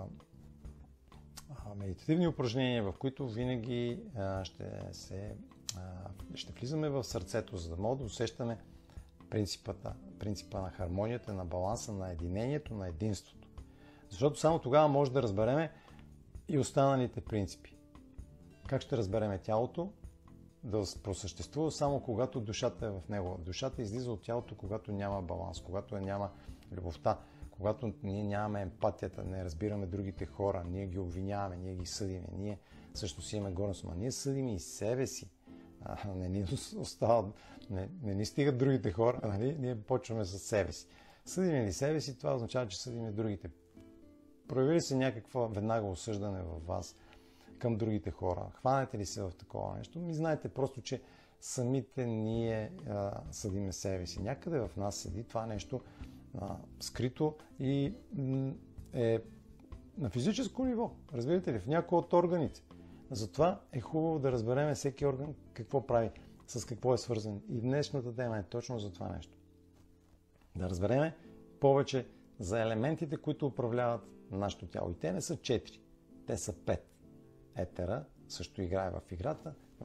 а, медитативни упражнения, в които винаги а, ще, се, а, ще влизаме в сърцето, за да можем да усещаме принципата, принципа на хармонията, на баланса, на единението, на единството. Защото само тогава може да разбереме и останалите принципи. Как ще разбереме тялото да просъществува само когато душата е в него. Душата излиза от тялото, когато няма баланс, когато няма любовта, когато ние нямаме емпатията, не разбираме другите хора, ние ги обвиняваме, ние ги съдиме, ние също си имаме горност, но ние съдим и себе си. А, не ни остава, не, не ни стигат другите хора, нали? Ние почваме с себе си. Съдиме ли себе си, това означава, че съдиме другите. Прояви се някакво веднага осъждане във вас към другите хора? Хванете ли се в такова нещо? Ми знаете просто, че самите ние а, съдиме себе си. Някъде в нас седи това нещо а, скрито и м, е на физическо ниво. Разбирате ли? В някои от органите. Затова е хубаво да разберем всеки орган какво прави, с какво е свързан. И днешната тема е точно за това нещо. Да разберем повече за елементите, които управляват нашето тяло. И те не са четири, те са пет. Етера също играе в играта, в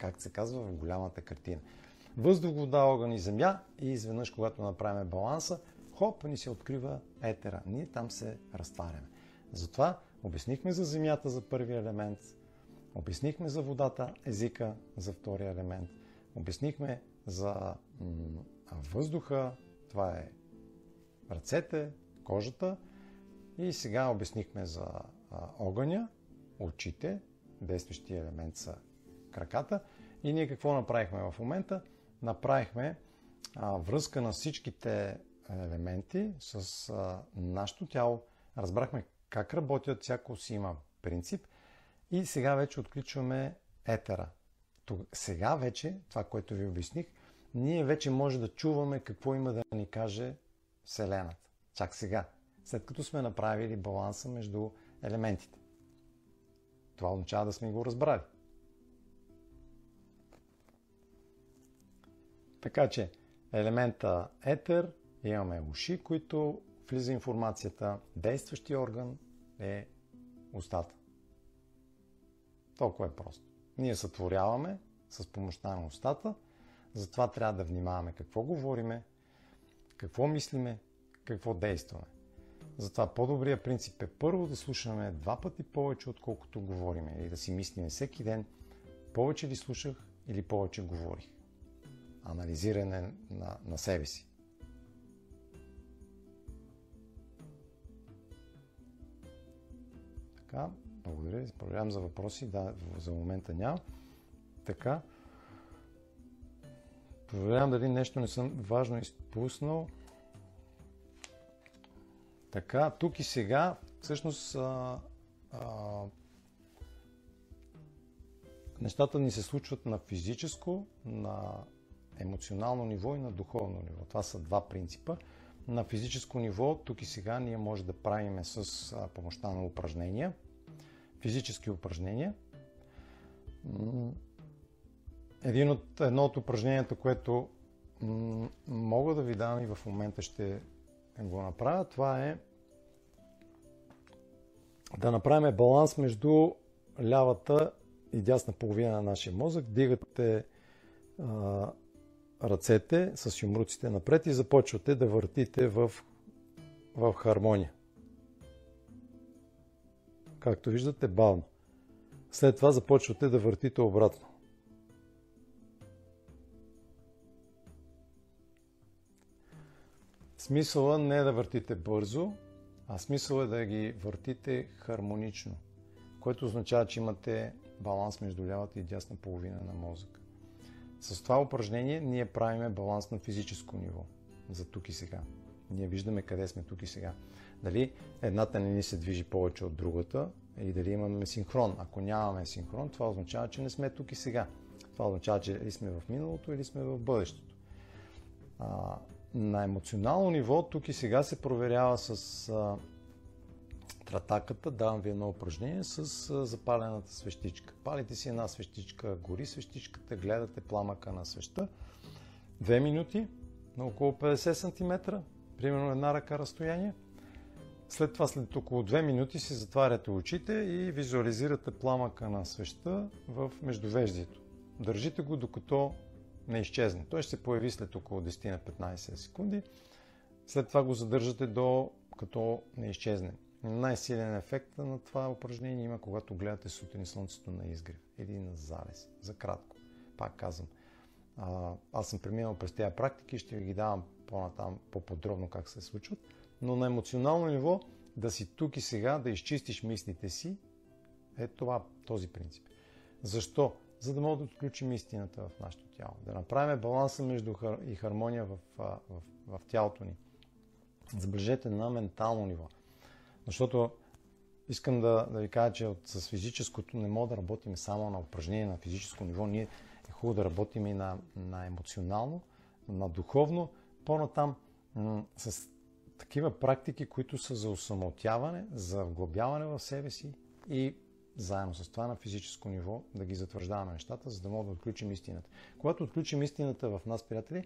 както се казва в голямата картина. Въздух, вода, огън и земя и изведнъж, когато направим баланса, хоп, ни се открива етера. Ние там се разтваряме. Затова обяснихме за земята за първия елемент, обяснихме за водата, езика за втория елемент, обяснихме за м- въздуха, това е ръцете, кожата и сега обяснихме за а, огъня, очите, действащия елемент са краката и ние какво направихме в момента? Направихме а, връзка на всичките елементи с а, нашето тяло, разбрахме как работят, всяко си има принцип и сега вече отключваме етера. Сега вече, това, което ви обясних, ние вече може да чуваме какво има да ни каже Вселената. Чак сега, след като сме направили баланса между елементите. Това означава да сме го разбрали. Така че, елемента етер, имаме уши, които влиза информацията, действащия орган е устата. Толкова е просто. Ние сътворяваме с помощта на устата, затова трябва да внимаваме какво говориме, какво мислиме, какво действаме. Затова по-добрият принцип е първо да слушаме два пъти повече, отколкото говориме. Или да си мислиме всеки ден, повече ли слушах или повече говорих. Анализиране на, на себе си. Така, благодаря. Проверявам за въпроси. Да, за момента няма. Така. Проверявам дали нещо не съм важно изпуснал. Така, тук и сега, всъщност, а, а, нещата ни се случват на физическо, на емоционално ниво и на духовно ниво. Това са два принципа. На физическо ниво, тук и сега, ние може да правим с а, помощта на упражнения, физически упражнения. Един от, едно от упражненията, което м- мога да ви дам и в момента ще го направя, това е да направим баланс между лявата и дясна половина на нашия мозък. Дигате а, ръцете с юмруците напред и започвате да въртите в, в хармония. Както виждате, бавно. След това започвате да въртите обратно. Смисъла не е да въртите бързо, а смисъл е да ги въртите хармонично, което означава, че имате баланс между лявата и дясна половина на мозъка. С това упражнение ние правиме баланс на физическо ниво, за тук и сега. Ние виждаме къде сме тук и сега. Дали едната не ни се движи повече от другата или дали имаме синхрон. Ако нямаме синхрон, това означава, че не сме тук и сега. Това означава, че или сме в миналото, или сме в бъдещето. А, на емоционално ниво, тук и сега се проверява с а, тратаката. Давам ви едно упражнение с а, запалената свещичка. Палите си една свещичка, гори свещичката, гледате пламъка на свеща. Две минути на около петдесет сантиметра, примерно една ръка разстояние. След това, след около две минути си затваряте очите и визуализирате пламъка на свеща в междувеждието. Държите го докато не изчезне. Той ще се появи след около десет на петнайсет секунди. След това го задържате до като не изчезне. Най-силен ефект на това упражнение има, когато гледате сутрин слънцето на изгрев или на залез. За кратко. Пак казвам. А, аз съм преминал през тези практики и ще ви ги давам по-натам по-подробно как се случват. Но на емоционално ниво да си тук и сега, да изчистиш мислите си, е това, този принцип. Защо? За да мога да отключим истината в нашето тяло. Да направим баланса между хар... и хармония в, в, в, в тялото ни. Забележете на ментално ниво. Защото искам да, да ви кажа, че от, с физическото не мога да работим само на упражнение на физическо ниво. Ние е хубаво да работим и на, на емоционално, на духовно, по-натам м- с такива практики, които са за осамотяване, за вглъбяване в себе си и заедно с това на физическо ниво да ги затвърждаваме нещата, за да мога да отключим истината. Когато отключим истината в нас, приятели,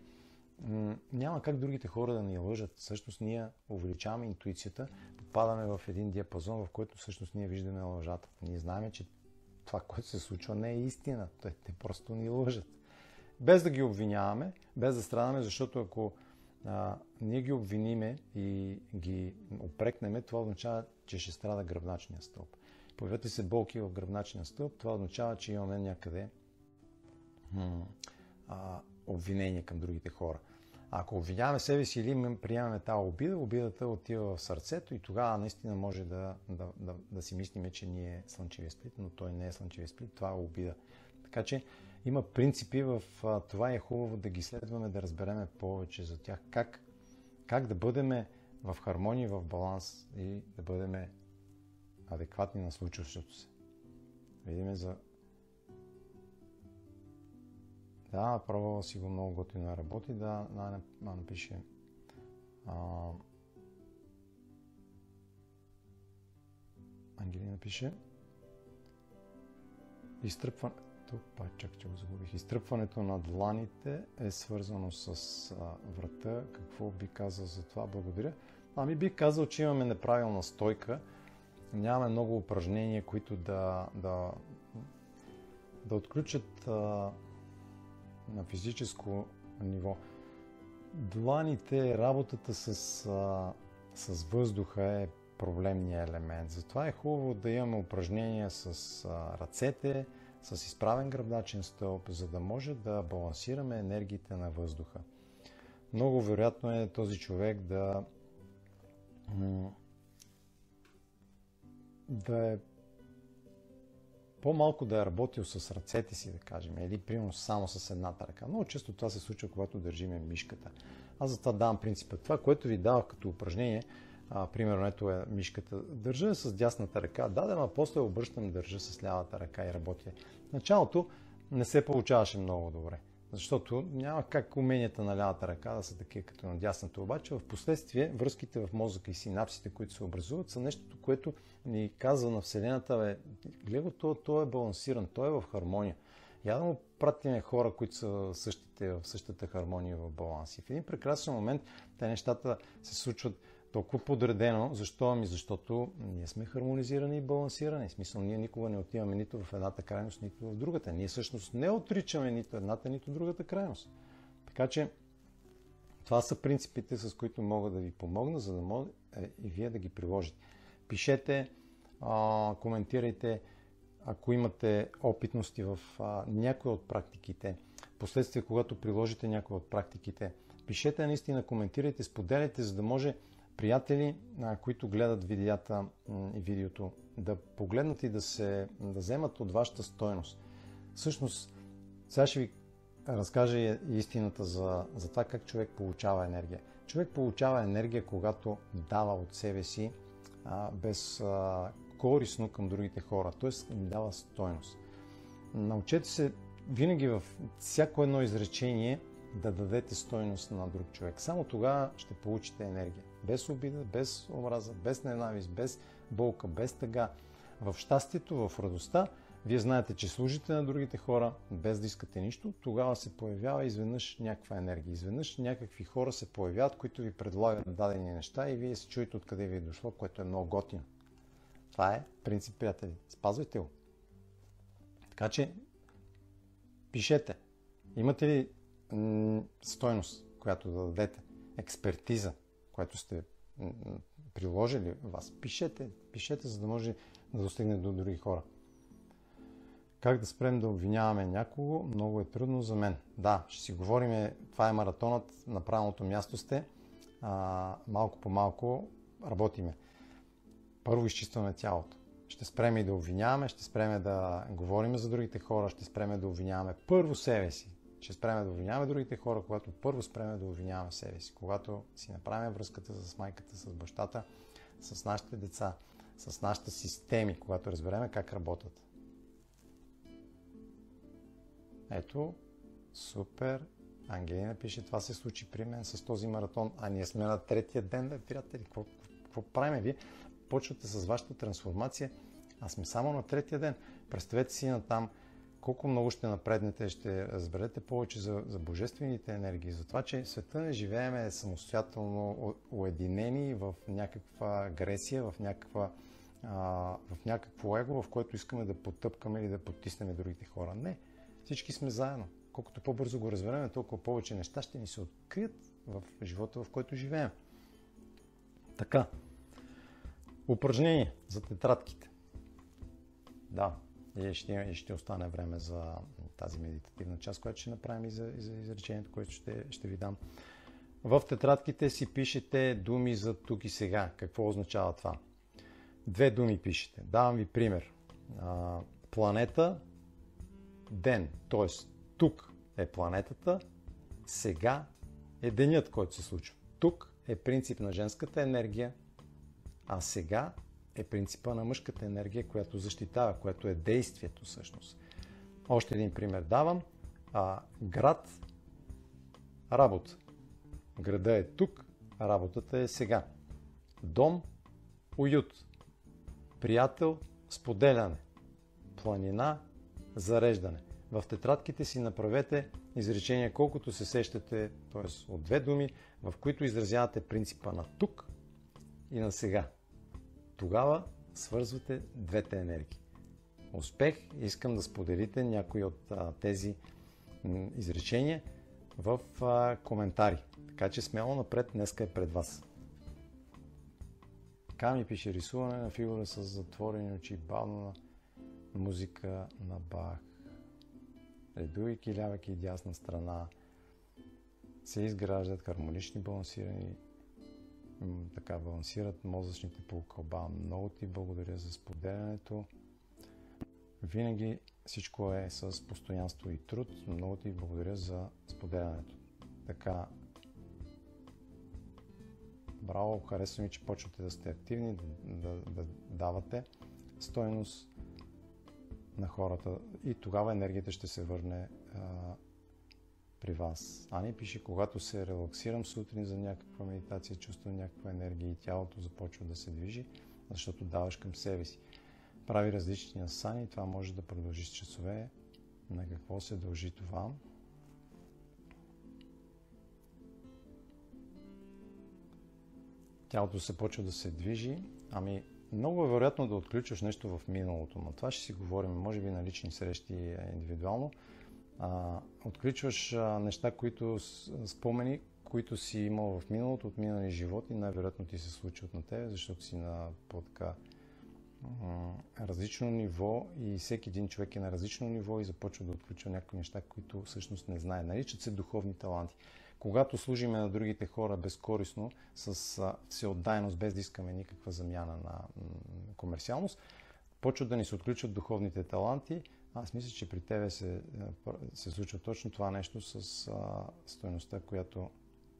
няма как другите хора да ни лъжат. Всъщност ние увеличаваме интуицията, попадаме в един диапазон, в който всъщност ние виждаме лъжата. Ние знаем, че това, което се случва, не е истина. Те, те просто ни лъжат. Без да ги обвиняваме, без да страдаме, защото ако а, ние ги обвиниме и ги опрекнеме, това означава, че ще страда гръбначния стълб. Появят ли се болки в гръбначния стълб, това означава, че имаме някъде м- а, обвинение към другите хора. Ако обвиняваме себе си или приемаме тази обида, обидата отива в сърцето и тогава наистина може да, да, да, да си мислиме, че ние е слънчевия сплит, но той не е слънчевия сплит, това е обида. Така че има принципи в това и е хубаво да ги следваме, да разбереме повече за тях. Как, как да бъдем в хармония, в баланс и да бъдем адекватни на случващото се. Видиме за... Да, пробвала си го, много готино работи, да, да, да напише. А... Ангелина пише. Изтръпване... Тук, пак чак, че го загубих. Изтръпването на дланите е свързано с а, врата. Какво би казал за това? Благодаря. Ами бих казал, че имаме неправилна стойка. Нямаме много упражнения, които да, да, да отключат а, на физическо ниво. Дланите, работата с, а, с въздуха е проблемният елемент. Затова е хубаво да имаме упражнения с а, ръцете, с изправен гръбначен стълб, за да може да балансираме енергиите на въздуха. Много вероятно е този човек да да е по-малко да е работил с ръцете си, да кажем, или примерно само с едната ръка. Много често това се случва, когато държиме мишката. Аз затова давам принципа. Това, което ви давах като упражнение, а, примерно ето е мишката, държа с дясната ръка, да, да, а после обръщам, държа с лявата ръка и работя. В началото не се получаваше много добре, защото няма как уменията на лявата ръка да са такива като на дясната. Обаче в последствие връзките в мозъка и синапсите, които се образуват, са нещото, което ни казва на Вселената, бе, гледай, то, то е балансиран, то е в хармония. Я да му пратиме хора, които са същите, в същата хармония, в баланс. И в един прекрасен момент те нещата се случват толкова подредено. Защо? Ами защото ние сме хармонизирани и балансирани. В смисъл, ние никога не отиваме нито в едната крайност, нито в другата. Ние всъщност не отричаме нито едната, нито другата крайност. Така че това са принципите, с които мога да ви помогна, за да може и вие да ги приложите. Пишете, а, коментирайте, ако имате опитности в а, някои от практиките. Последствие, когато приложите някои от практиките, пишете наистина, коментирайте, споделяйте, за да може приятели, които гледат видеята и видеото, да погледнат и да се да вземат от вашата стойност. Всъщност, сега ще ви разкажа истината за, за това как човек получава енергия. Човек получава енергия, когато дава от себе си а, без а, корисно към другите хора, т.е. им дава стойност. Научете се винаги във всяко едно изречение да дадете стойност на друг човек. Само тогава ще получите енергия. Без обида, без омраза, без ненавист, без болка, без тъга. В щастието, в радостта, вие знаете, че служите на другите хора, без да искате нищо, тогава се появява изведнъж някаква енергия. Изведнъж някакви хора се появяват, които ви предлагат дадени неща и вие се чуете откъде ви е дошло, което е много готино. Това е принцип, приятели. Спазвайте го. Така че, пишете. Имате ли м- стойност, която да дадете? Експертиза, която сте м- приложили вас? Пишете. Пишете, за да може да достигне до други хора. Как да спрем да обвиняваме някого? Много е трудно за мен. Да, ще си говорим. Това е маратонът. На правилното място сте. А, малко по малко работиме. Първо изчистваме тялото. Ще спреме и да обвиняваме, ще спреме да говорим за другите хора, ще спреме да обвиняваме първо себе си. Ще спреме да обвиняваме другите хора, когато първо спреме да обвиняваме себе си. Когато си направим връзката с майката, с бащата, с нашите деца, с нашите системи, когато разбереме как работят. Ето, супер. Ангелина пише, това се случи при мен с този маратон, а ние сме на третия ден, бе, приятели. Какво, какво правим? Вие почвате с вашата трансформация, а сме само на третия ден. Представете си на там колко много ще напреднете, ще разберете повече за, за божествените енергии, за това, че света не живееме самостоятелно уединени в някаква агресия, в някаква а, в някакво его, в което искаме да потъпкаме или да потиснем другите хора. Не, всички сме заедно. Колкото по-бързо го разберем, толкова повече неща ще ни се открият в живота, в който живеем. Така, упражнение за тетрадките. Да, и ще, и ще остане време за тази медитативна част, която ще направим и за, и за изречението, което ще, ще ви дам. В тетрадките си пишете думи за тук и сега. Какво означава това? Две думи пишете. Давам ви пример. А, планета, ден. Т.е. тук е планетата, сега е денят, който се случва. Тук е принцип на женската енергия, а сега е принципа на мъжката енергия, която защитава, което е действието всъщност. Още един пример давам. А, град, работа. Града е тук, работата е сега. Дом, уют. Приятел, споделяне. Планина, зареждане. В тетрадките си направете изречения, колкото се сещате, т.е. от две думи, в които изразявате принципа на тук и на сега. Тогава свързвате двете енергии. Успех! Искам да споделите някои от а, тези м, изречения в а, коментари. Така че смело напред, днеска е пред вас. Така ми пише: рисуване на фигура с затворени очи, бавна музика на Бах. Редуйки лявък и дясна страна се изграждат хармонични балансирани, така балансират мозъчните полукълба. Много ти благодаря за споделянето. Винаги всичко е с постоянство и труд. Много ти благодаря за споделянето. Така, браво, харесва ми, че почвате да сте активни, да, да, да давате стойност на хората и тогава енергията ще се върне а, при вас. Ани пише: когато се релаксирам сутрин за някаква медитация, чувствам някаква енергия и тялото започва да се движи, защото даваш към себе си. Прави различни асани и това може да продължи с часове. На какво се дължи това? Тялото се почва да се движи. Ами, много е вероятно да отключваш нещо в миналото, но това ще си говорим, може би на лични срещи индивидуално. А, отключваш а, неща, които спомени, които си имал в миналото, от минали животи, най-вероятно ти се случват на тебе, защото си на по-така различно ниво и всеки един човек е на различно ниво и започва да отключва някои неща, които всъщност не знае. Наричат се духовни таланти. Когато служиме на другите хора безкорисно, с а, всеотдайност, без да искаме никаква замяна на м, комерциалност, почват да ни се отключват духовните таланти. Аз мисля, че при тебе се, се случва точно това нещо с а, стойността, която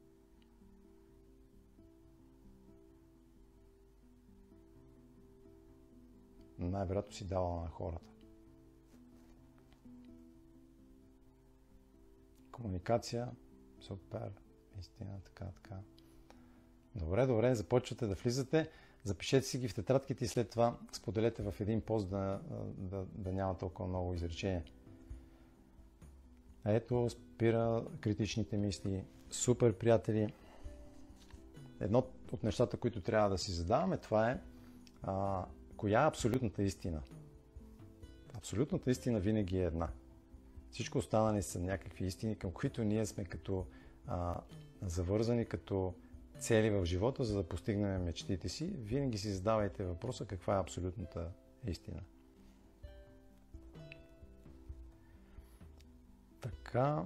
най-вероятно си давала на хората. Комуникация, супер, истина, така, така. Добре, добре, започвате да влизате, запишете си ги в тетрадките и след това споделете в един пост да, да, да няма толкова много изречения. Ето, спира критичните мисли. Супер, приятели! Едно от нещата, които трябва да си задаваме, това е а, коя е абсолютната истина. Абсолютната истина винаги е една. Всичко останали са някакви истини, към които ние сме като а, завързани, като цели в живота, за да постигнем мечтите си. Винаги си задавайте въпроса каква е абсолютната истина. Така.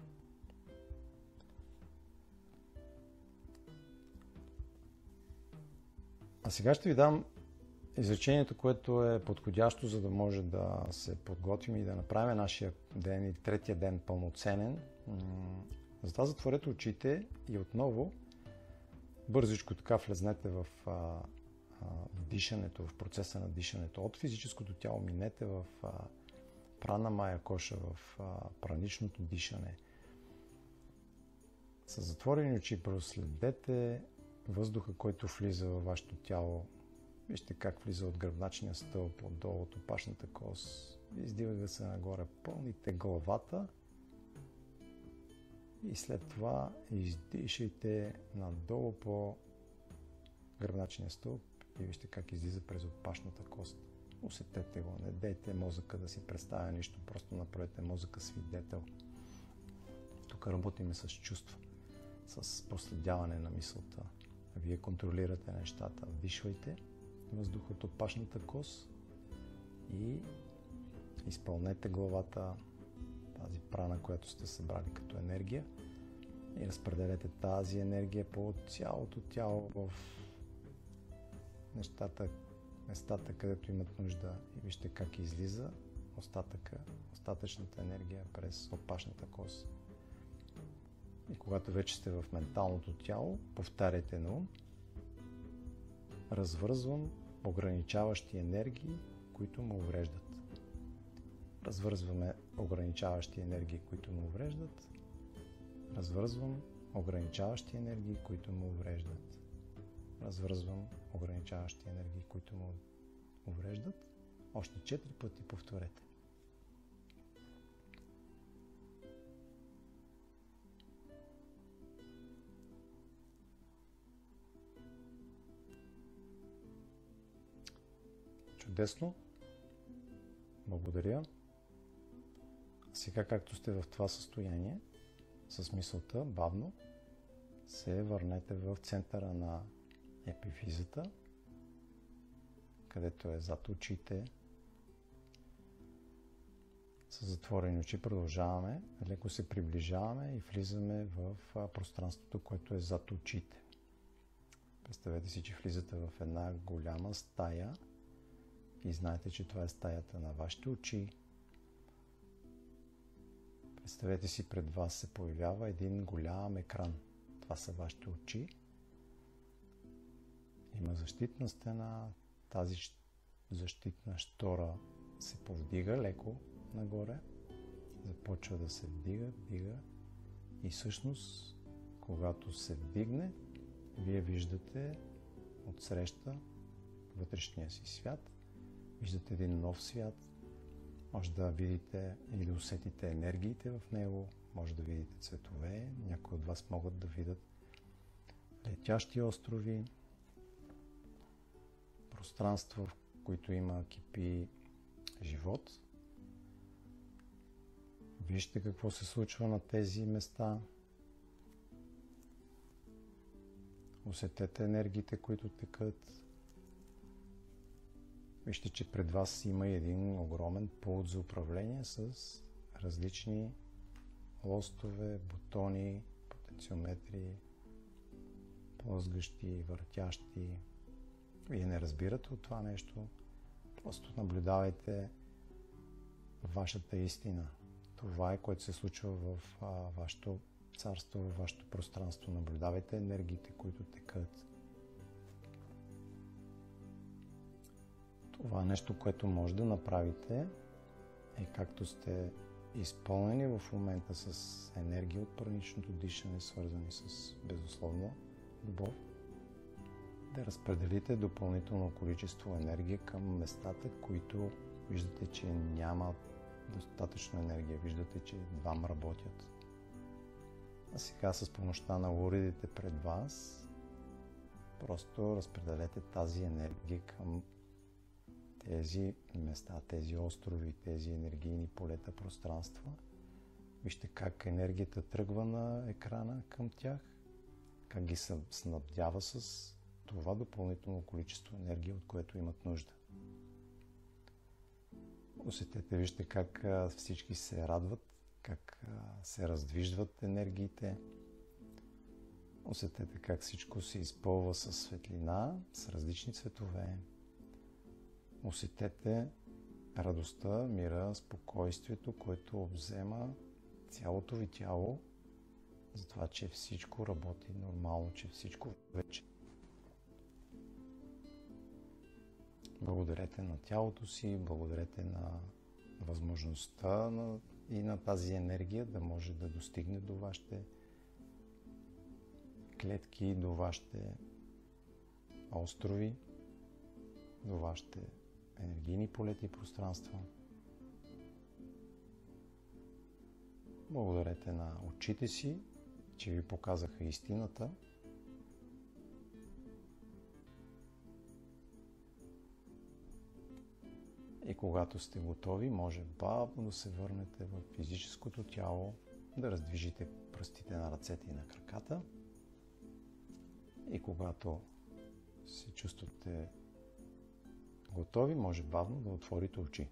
А сега ще ви дам изречението, което е подходящо, за да може да се подготвим и да направим нашия ден и третия ден пълноценен. Затова затворете очите и отново бързичко така влезнете в, а, а, в дишането, в процеса на дишането. От физическото тяло минете в а, прана мая коша, в а, праничното дишане. С затворени очи проследете въздуха, който влиза във вашето тяло. Вижте как влиза от гръбначния стълб, отдолу от опашната кост. Издига се нагоре, пълните главата и след това издишайте надолу по гръбначния стълб и вижте как излиза през опашната кост. Усетете го, не дейте мозъка да си представя нищо, просто направете мозъка свидетел. Тук работиме с чувства, с проследяване на мисълта. Вие контролирате нещата. Вдишвайте въздух от опашната кост и изпълнете главата, тази прана, която сте събрали като енергия, и разпределете тази енергия по цялото тяло в нещата, местата, където имат нужда, и вижте как излиза остатъка, остатъчната енергия през опашната кост. И когато вече сте в менталното тяло, повтаряйте на ум: развързвам ограничаващи енергии, които му увреждат. Развързваме ограничаващи енергии, които му увреждат. Развързвам ограничаващи енергии, които му увреждат. Развързвам ограничаващи енергии, които му увреждат. Още четири пъти повторете. Чудесно. Благодаря. Сега, както сте в това състояние, с мисълта, бавно се върнете в центъра на епифизата, където е зад очите. С затворени очи продължаваме, леко се приближаваме и влизаме в пространството, което е зад очите. Представете си, че влизате в една голяма стая и знаете, че това е стаята на вашите очи. Представете си, пред вас се появява един голям екран. Това са вашите очи. Има защитна стена. Тази защитна щора се повдига леко нагоре. Започва да се вдига, вдига. И всъщност, когато се вдигне, вие виждате отсреща вътрешния си свят. Виждате един нов свят. Може да видите или да усетите енергиите в него, може да видите цветове, някои от вас могат да видят летящи острови, пространства, в които има кипи живот. Вижте какво се случва на тези места. Усетете енергиите, които текат. Вижте, че пред вас има един огромен пулт за управление с различни лостове, бутони, потенциометри, плъзгащи, въртящи. Вие не разбирате от това нещо. Просто наблюдавайте вашата истина. Това е, което се случва в а, вашето царство, в вашето пространство. Наблюдавайте енергиите, които текат. Това нещо, което може да направите, е както сте изпълнени в момента с енергия от праничното дишане, свързани с безусловна любов, да разпределите допълнително количество енергия към местата, които виждате, че няма достатъчно енергия, виждате, че двама работят. А сега с помощта на уредите пред вас, просто разпределете тази енергия към тези места, тези острови, тези енергийни полета, пространства. Вижте как енергията тръгва на екрана към тях, как ги снабдява с това допълнително количество енергия, от което имат нужда. Усетете, вижте как всички се радват, как се раздвижват енергиите. Усетете как всичко се изпълва със светлина, с различни цветове. Усетете радостта, мира, спокойствието, което обзема цялото ви тяло, за това, че всичко работи нормално, че всичко вече. Благодарете на тялото си, благодарете на възможността на, и на тази енергия да може да достигне до вашите клетки, до вашите острови, до вашите енергийни полети и пространства. Благодарете на очите си, че ви показаха истината. И когато сте готови, може бавно да се върнете в физическото тяло, да раздвижите пръстите на ръцете и на краката. И когато се чувствате готови, може бавно да отворите очи.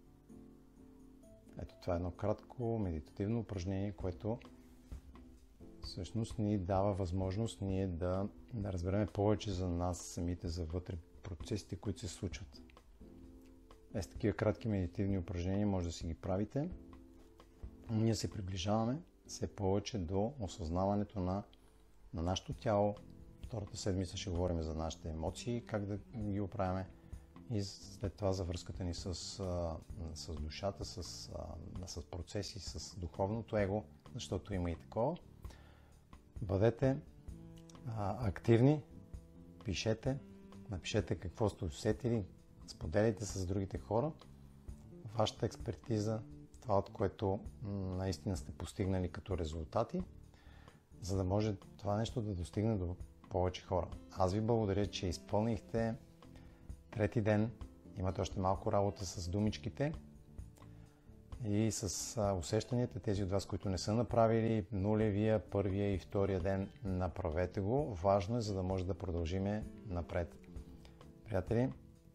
Ето, това е едно кратко медитативно упражнение, което всъщност ни дава възможност ние да, да разберем повече за нас самите, за вътре процесите, които се случват. Е, с такива кратки медитативни упражнения може да си ги правите. Ние се приближаваме все повече до осъзнаването на, на нашето тяло. Втората седмица ще говорим за нашите емоции, как да ги оправяме. И след това за връзката ни с, с душата, с, с процеси, с духовното его, защото има и такова. Бъдете а, активни, пишете, напишете какво сте усетили, споделяйте с другите хора вашата експертиза, това от което наистина сте постигнали като резултати, за да може това нещо да достигне до повече хора. Аз ви благодаря, че изпълнихте трети ден. Имате още малко работа с думичките и с а, усещанията. Тези от вас, които не са направили нулевия, първия и втория ден, направете го. Важно е, за да може да продължиме напред. Приятели,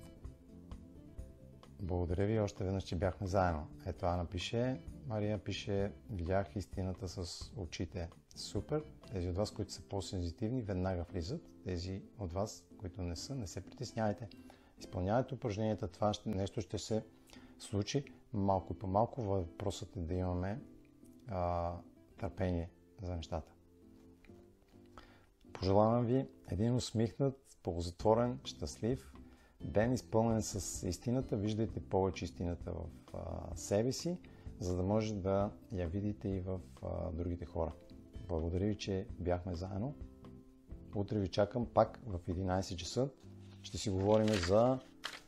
благодаря ви още веднъж, че бяхме заедно. Ето Ана пише, Мария пише, видях истината с очите. Супер! Тези от вас, които са по-сензитивни, веднага влизат. Тези от вас, които не са, не се притеснявайте. Изпълнявайте упражненията, това нещо ще се случи малко по малко. Въпросът е да имаме а, търпение за нещата. Пожелавам ви един усмихнат, ползотворен, щастлив ден, изпълнен с истината. Виждайте повече истината в а, себе си, за да може да я видите и в а, другите хора. Благодаря ви, че бяхме заедно. Утре ви чакам пак в единайсет часа. Ще си говорим за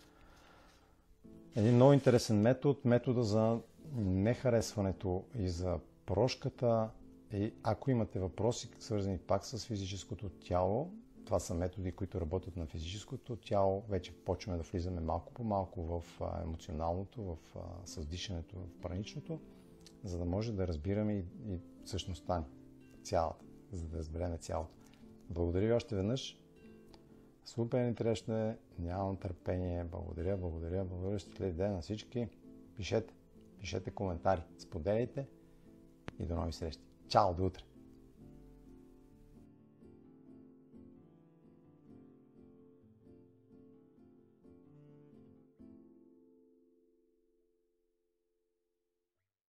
един много интересен метод, метода за нехаресването и за прошката. И ако имате въпроси, свързани пак с физическото тяло, това са методи, които работят на физическото тяло. Вече почваме да влизаме малко по малко в емоционалното, в създишането, в праничното, за да може да разбираме и, и същността цялата, за да разберем цялото. Благодаря ви още веднъж. Супер интересно е, нямам търпение. Благодаря, благодаря, благодаря. Щастлив ден на всички. Пишете, пишете коментари, споделяйте и до нови срещи. Чао, до утре!